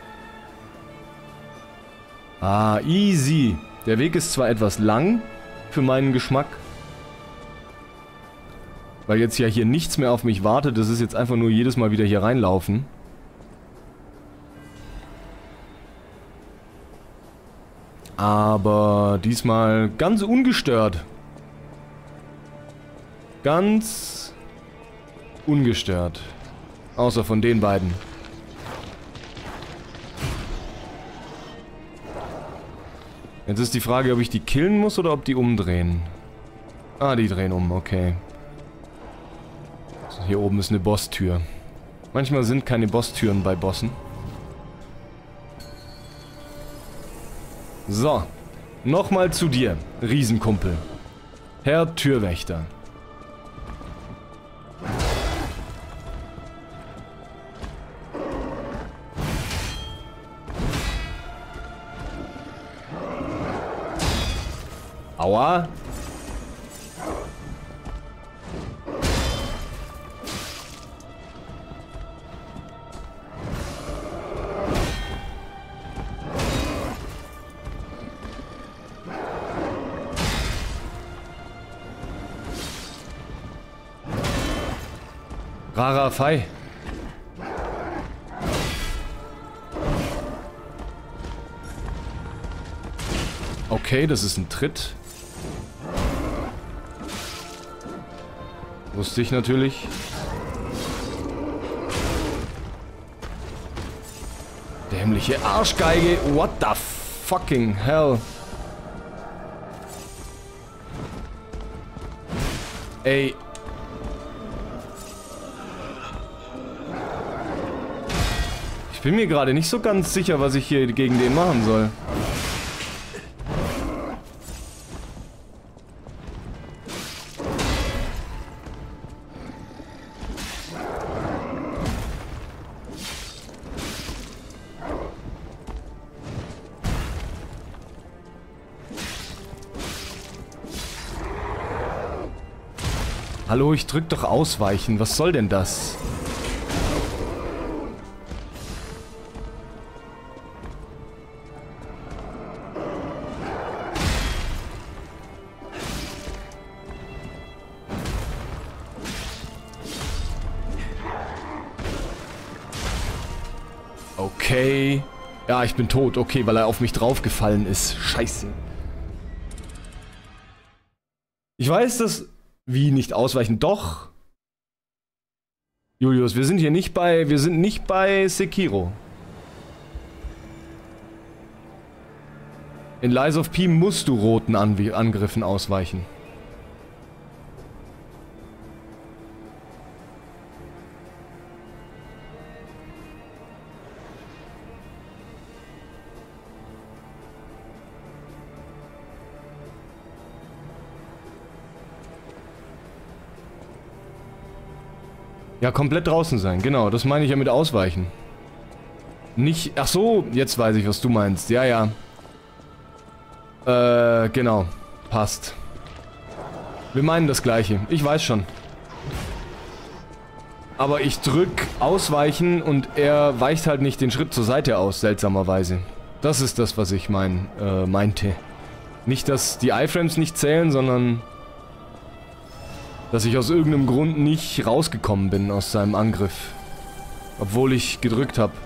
Ah, easy. Der Weg ist zwar etwas lang für meinen Geschmack. Weil jetzt ja hier nichts mehr auf mich wartet. Das ist jetzt einfach nur jedes Mal wieder hier reinlaufen. Aber diesmal ganz ungestört. Ganz ungestört. Außer von den beiden. Jetzt ist die Frage, ob ich die killen muss oder ob die umdrehen. Ah, die drehen um, okay. So, hier oben ist eine Bosstür. Manchmal sind keine Bosstüren bei Bossen. So, nochmal zu dir, Riesenkumpel. Herr Türwächter. Aua. Rara Fei. Okay, das ist ein Tritt. Wusste ich natürlich. Dämliche Arschgeige. What the fucking hell? Ey. Ich bin mir gerade nicht so ganz sicher, was ich hier gegen den machen soll. Hallo, ich drück doch ausweichen. Was soll denn das? Okay. Ja, ich bin tot. Okay, weil er auf mich draufgefallen ist. Scheiße. Ich weiß, dass... Wie nicht ausweichen? Doch. Julius, wir sind hier nicht bei... Wir sind nicht bei Sekiro. In Lies of P musst du roten An- Angriffen ausweichen. Ja, komplett draußen sein, genau, das meine ich ja mit ausweichen. Nicht, ach so, jetzt weiß ich, was du meinst, ja, ja. Äh, genau, passt. Wir meinen das Gleiche, ich weiß schon. Aber ich drück ausweichen und er weicht halt nicht den Schritt zur Seite aus, seltsamerweise. Das ist das, was ich mein, äh, meinte. Nicht, dass die Iframes nicht zählen, sondern... dass ich aus irgendeinem Grund nicht rausgekommen bin aus seinem Angriff. Obwohl ich gedrückt habe.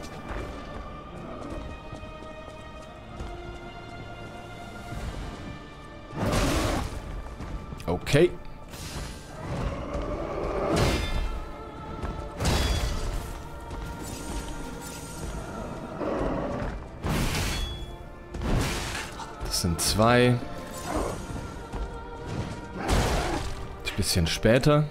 Okay. Das sind zwei. Bisschen später.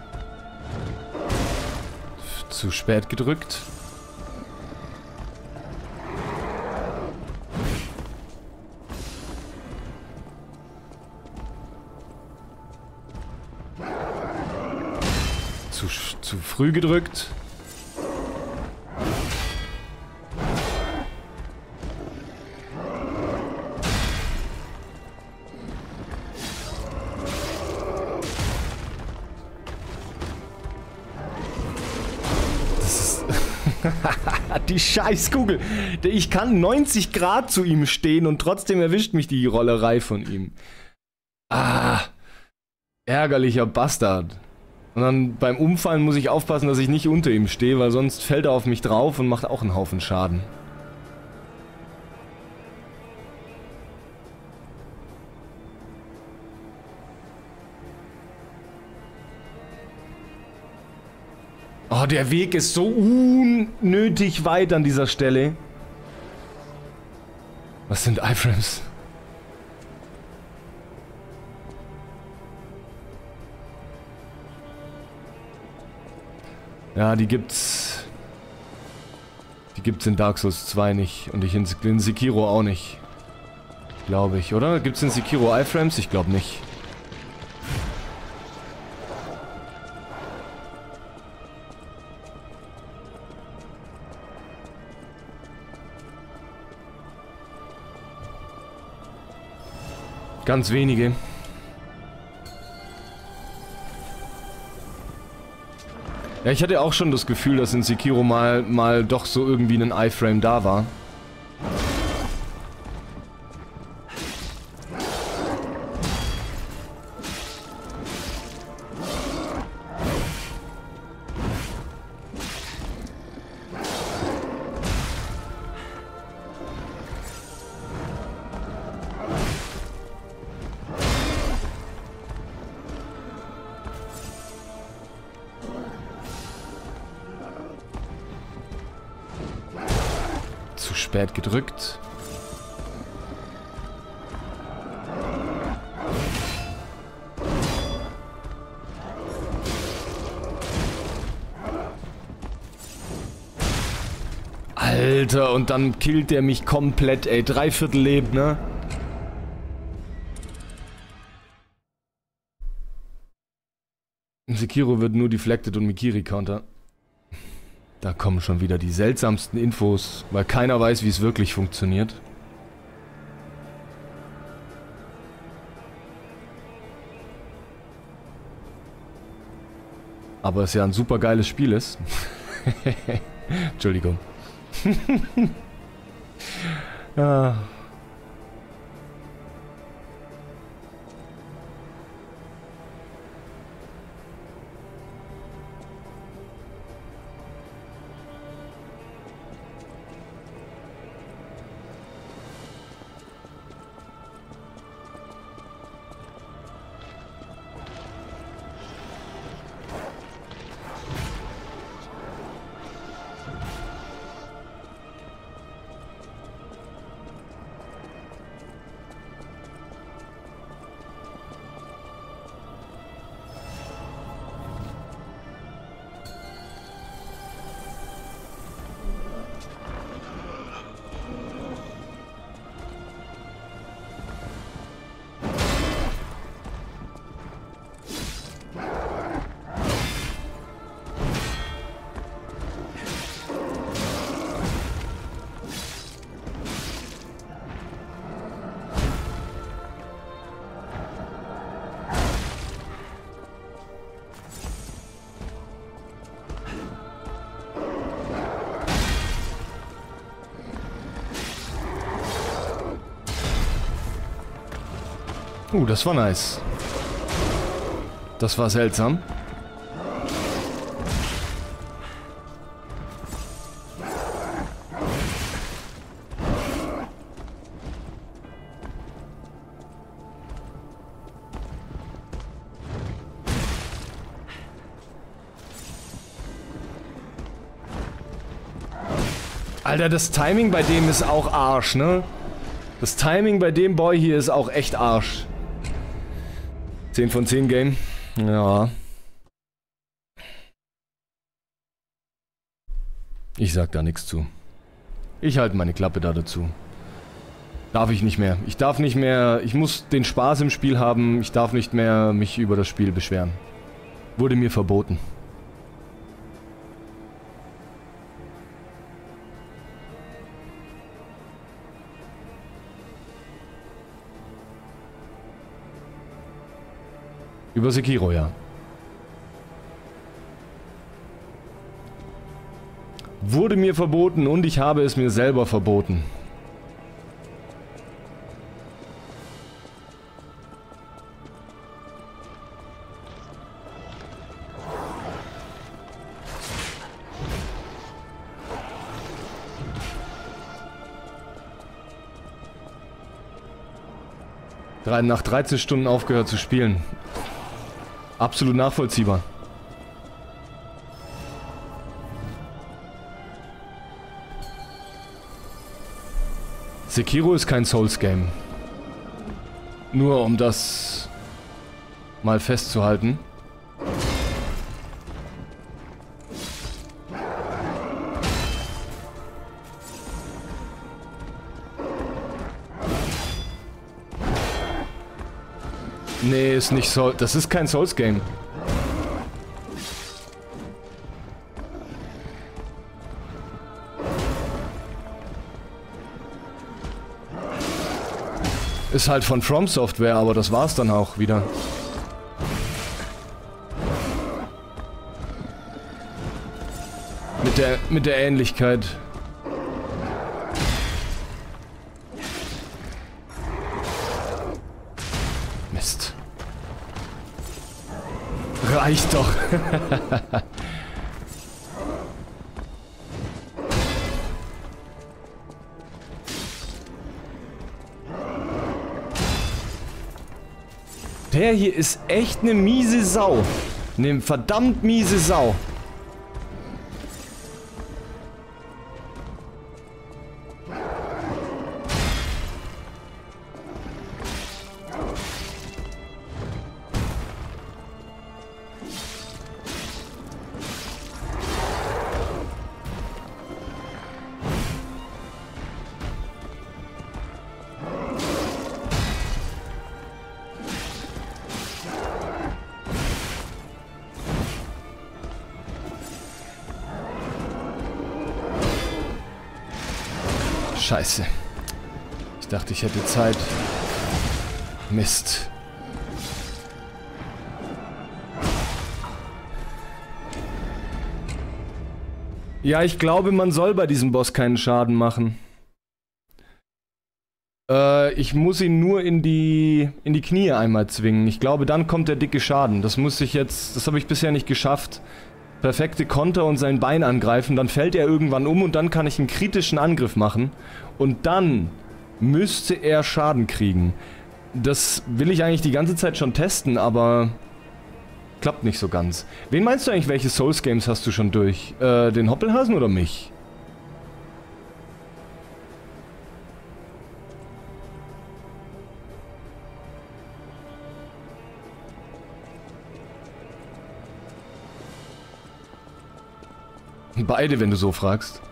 Zu spät gedrückt. Zu, zu früh gedrückt. Die Scheißkugel. Ich kann neunzig Grad zu ihm stehen und trotzdem erwischt mich die Rollerei von ihm. Ah. Ärgerlicher Bastard. Und dann beim Umfallen muss ich aufpassen, dass ich nicht unter ihm stehe, weil sonst fällt er auf mich drauf und macht auch einen Haufen Schaden. Oh, der Weg ist so unnötig weit an dieser Stelle. Was sind Iframes? Ja, die gibt's... Die gibt's in Dark Souls zwei nicht. Und ich in, in Sekiro auch nicht. Glaube ich, oder? Gibt's in Sekiro Iframes? Ich glaube nicht. Ganz wenige. Ja, ich hatte auch schon das Gefühl, dass in Sekiro mal, mal doch so irgendwie ein Iframe da war. Spät gedrückt. Alter, und dann killt der mich komplett, ey. Dreiviertel lebt, ne? Sekiro wird nur deflected und Mikiri Counter. Da kommen schon wieder die seltsamsten Infos, weil keiner weiß, wie es wirklich funktioniert. Aber es ja ein super geiles Spiel ist. Entschuldigung. ah. Uh, das war nice. Das war seltsam. Alter, das Timing bei dem ist auch Arsch, ne? Das Timing bei dem Boy hier ist auch echt Arsch. zehn von zehn Game. Ja. Ich sag da nichts zu. Ich halte meine Klappe da dazu. Darf ich nicht mehr. Ich darf nicht mehr... Ich muss den Spaß im Spiel haben. Ich darf nicht mehr mich über das Spiel beschweren. Wurde mir verboten. Über Sekiro, ja. Wurde mir verboten und ich habe es mir selber verboten. Nach dreizehn Stunden aufgehört zu spielen. Absolut nachvollziehbar. Sekiro ist kein Souls-Game. Nur um das mal festzuhalten. Nee, ist nicht Soul. Das ist kein Souls-Game. Ist halt von From Software, aber das war's dann auch wieder. Mit der, mit der Ähnlichkeit. Mist. Reicht doch. Der hier ist echt eine miese Sau. Eine verdammt miese Sau. Scheiße. Ich dachte, ich hätte Zeit. Mist. Ja, ich glaube, man soll bei diesem Boss keinen Schaden machen. Äh, ich muss ihn nur in die, in die Knie einmal zwingen. Ich glaube, dann kommt der dicke Schaden. Das muss ich jetzt... Das habe ich bisher nicht geschafft. Perfekte Konter und sein Bein angreifen, dann fällt er irgendwann um und dann kann ich einen kritischen Angriff machen und dann müsste er Schaden kriegen. Das will ich eigentlich die ganze Zeit schon testen, aber klappt nicht so ganz. Wen meinst du eigentlich, welche Souls-Games hast du schon durch? Äh, den Hoppelhasen oder mich? Beide, wenn du so fragst.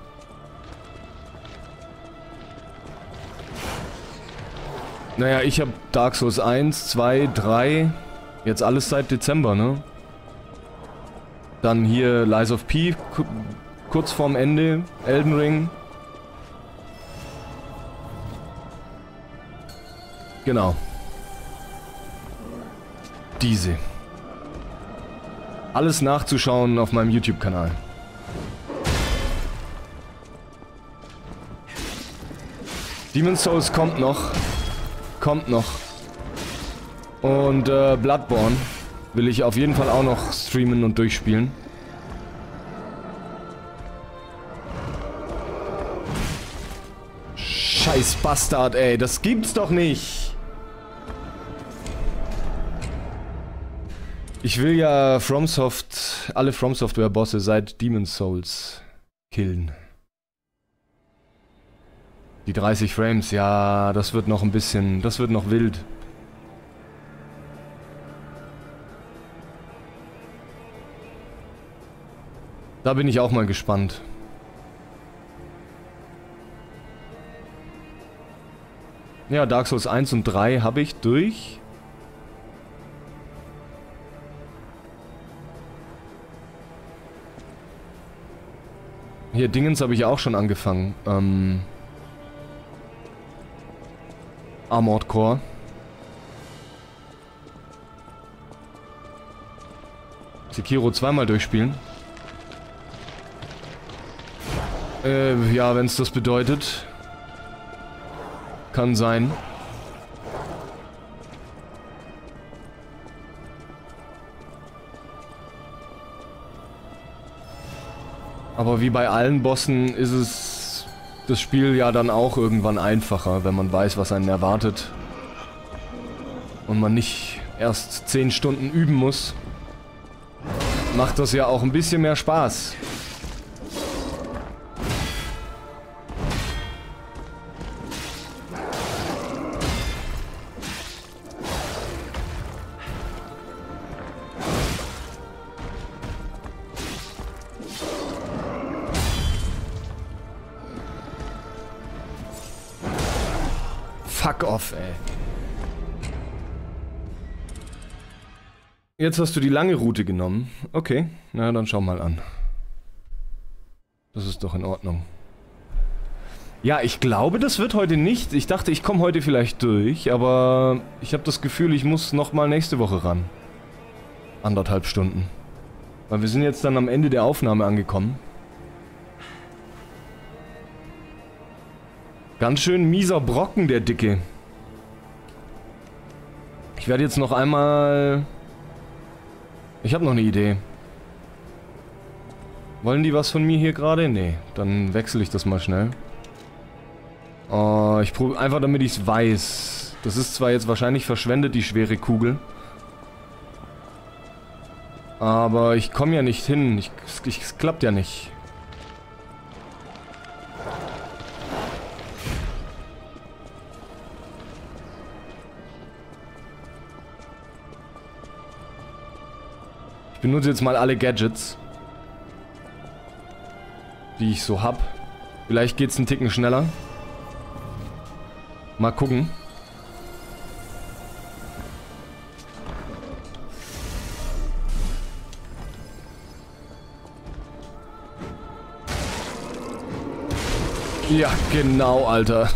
Naja, ich habe Dark Souls eins, zwei, drei, jetzt alles seit Dezember, ne? Dann hier Lies of P, kurz vorm Ende, Elden Ring. Genau. Diese. Alles nachzuschauen auf meinem YouTube-Kanal. Demon's Souls kommt noch. Kommt noch. Und äh, Bloodborne will ich auf jeden Fall auch noch streamen und durchspielen. Scheiß Bastard, ey. Das gibt's doch nicht. Ich will ja FromSoft, alle From Software Bosse seit Demon's Souls killen. Die dreißig Frames, ja, das wird noch ein bisschen, das wird noch wild. Da bin ich auch mal gespannt. Ja, Dark Souls eins und drei habe ich durch. Hier, Dingens habe ich auch schon angefangen. Ähm... Armored Core. Sekiro zweimal durchspielen. Äh, ja, wenn es das bedeutet. Kann sein. Aber wie bei allen Bossen ist es das Spiel ja dann auch irgendwann einfacher, wenn man weiß, was einen erwartet. Und man nicht erst zehn Stunden üben muss. Macht das ja auch ein bisschen mehr Spaß. Fuck off, ey. Jetzt hast du die lange Route genommen. Okay, na dann schau mal an. Das ist doch in Ordnung. Ja, ich glaube, das wird heute nicht. Ich dachte, ich komme heute vielleicht durch, aber ich habe das Gefühl, ich muss nochmal nächste Woche ran. Anderthalb Stunden. Weil wir sind jetzt dann am Ende der Aufnahme angekommen. Ganz schön mieser Brocken, der Dicke. Ich werde jetzt noch einmal... Ich habe noch eine Idee. Wollen die was von mir hier gerade? Nee, dann wechsle ich das mal schnell. Oh, ich probiere einfach, damit ich es weiß. Das ist zwar jetzt wahrscheinlich verschwendet, die schwere Kugel. Aber ich komme ja nicht hin. Ich, ich, es klappt ja nicht. Ich benutze jetzt mal alle Gadgets, die ich so hab. Vielleicht geht's einen Ticken schneller. Mal gucken. Ja, genau, Alter.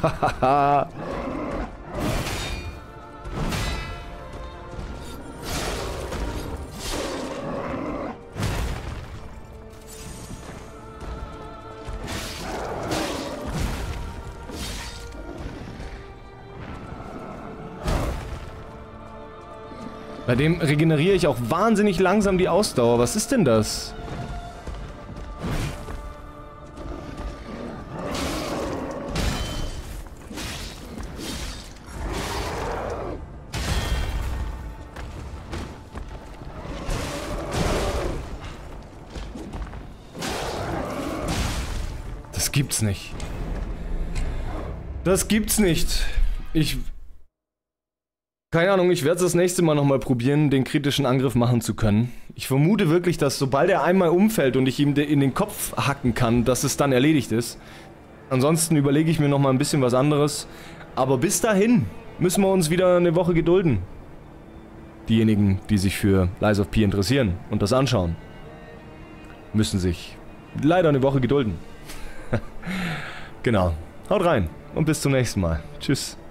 Bei dem regeneriere ich auch wahnsinnig langsam die Ausdauer. Was ist denn das? Das gibt's nicht. Das gibt's nicht. Ich... Keine Ahnung, ich werde es das nächste Mal nochmal probieren, den kritischen Angriff machen zu können. Ich vermute wirklich, dass sobald er einmal umfällt und ich ihm in den Kopf hacken kann, dass es dann erledigt ist. Ansonsten überlege ich mir nochmal ein bisschen was anderes. Aber bis dahin müssen wir uns wieder eine Woche gedulden. Diejenigen, die sich für Lies of P interessieren und das anschauen, müssen sich leider eine Woche gedulden. Genau. Haut rein und bis zum nächsten Mal. Tschüss.